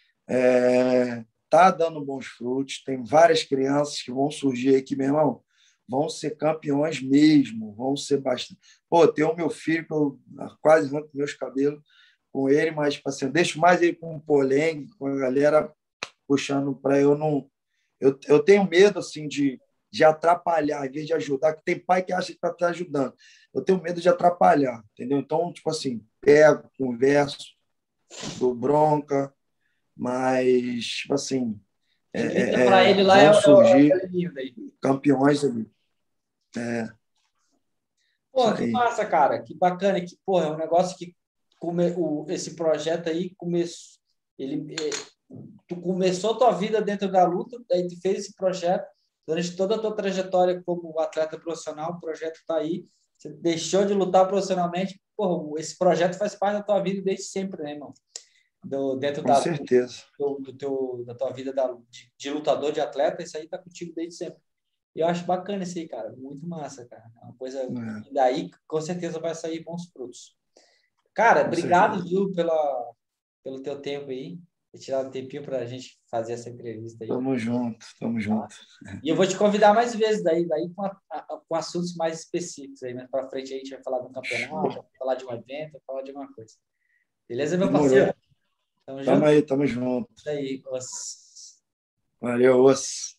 é, tá dando bons frutos. Tem várias crianças que vão surgir aí que, meu irmão, vão ser campeões mesmo, vão ser bastante. Pô, tem o meu filho que eu quase arranco meus cabelos com ele, mas, tipo assim, eu deixo mais ele com o Poleng, com a galera puxando para eu não. Eu, eu tenho medo, assim, de, de atrapalhar, em vez de ajudar, que tem pai que acha que está te ajudando. Eu tenho medo de atrapalhar, entendeu? Então, tipo assim, pego, converso, dou bronca, mas, tipo assim, é, Grita é, para ele lá é, vão o- é, o- é surgir aquele nível aí. campeões ali. É, isso Pô, que aí. massa, cara. Que bacana. Que, pô, é um negócio que come, o, esse projeto aí começou. Ele, é, tu começou a tua vida dentro da luta, aí tu fez esse projeto. Durante toda a tua trajetória como atleta profissional, o projeto está aí. Você deixou de lutar profissionalmente. Pô, esse projeto faz parte da tua vida desde sempre, né, irmão? Do, dentro Com da, certeza. do, do teu, da tua vida da, de, de lutador, de atleta, isso aí tá contigo desde sempre. E eu acho bacana isso aí, cara. Muito massa, cara. É uma coisa. É, E daí, com certeza, vai sair bons frutos. Cara, com obrigado, certeza. viu, pela, pelo teu tempo aí. Ter tirado um tempinho para a gente fazer essa entrevista aí. Tamo junto, tamo Tá? junto. E eu vou te convidar mais vezes daí, daí com, a, a, com assuntos mais específicos aí. Mais para frente aí a gente vai falar de um campeonato, Show. vai falar de um evento, vai falar de alguma coisa. Beleza, meu Demorou. parceiro? Tamo Tamo junto? aí, tamo junto. Isso aí. Os... Valeu, osso.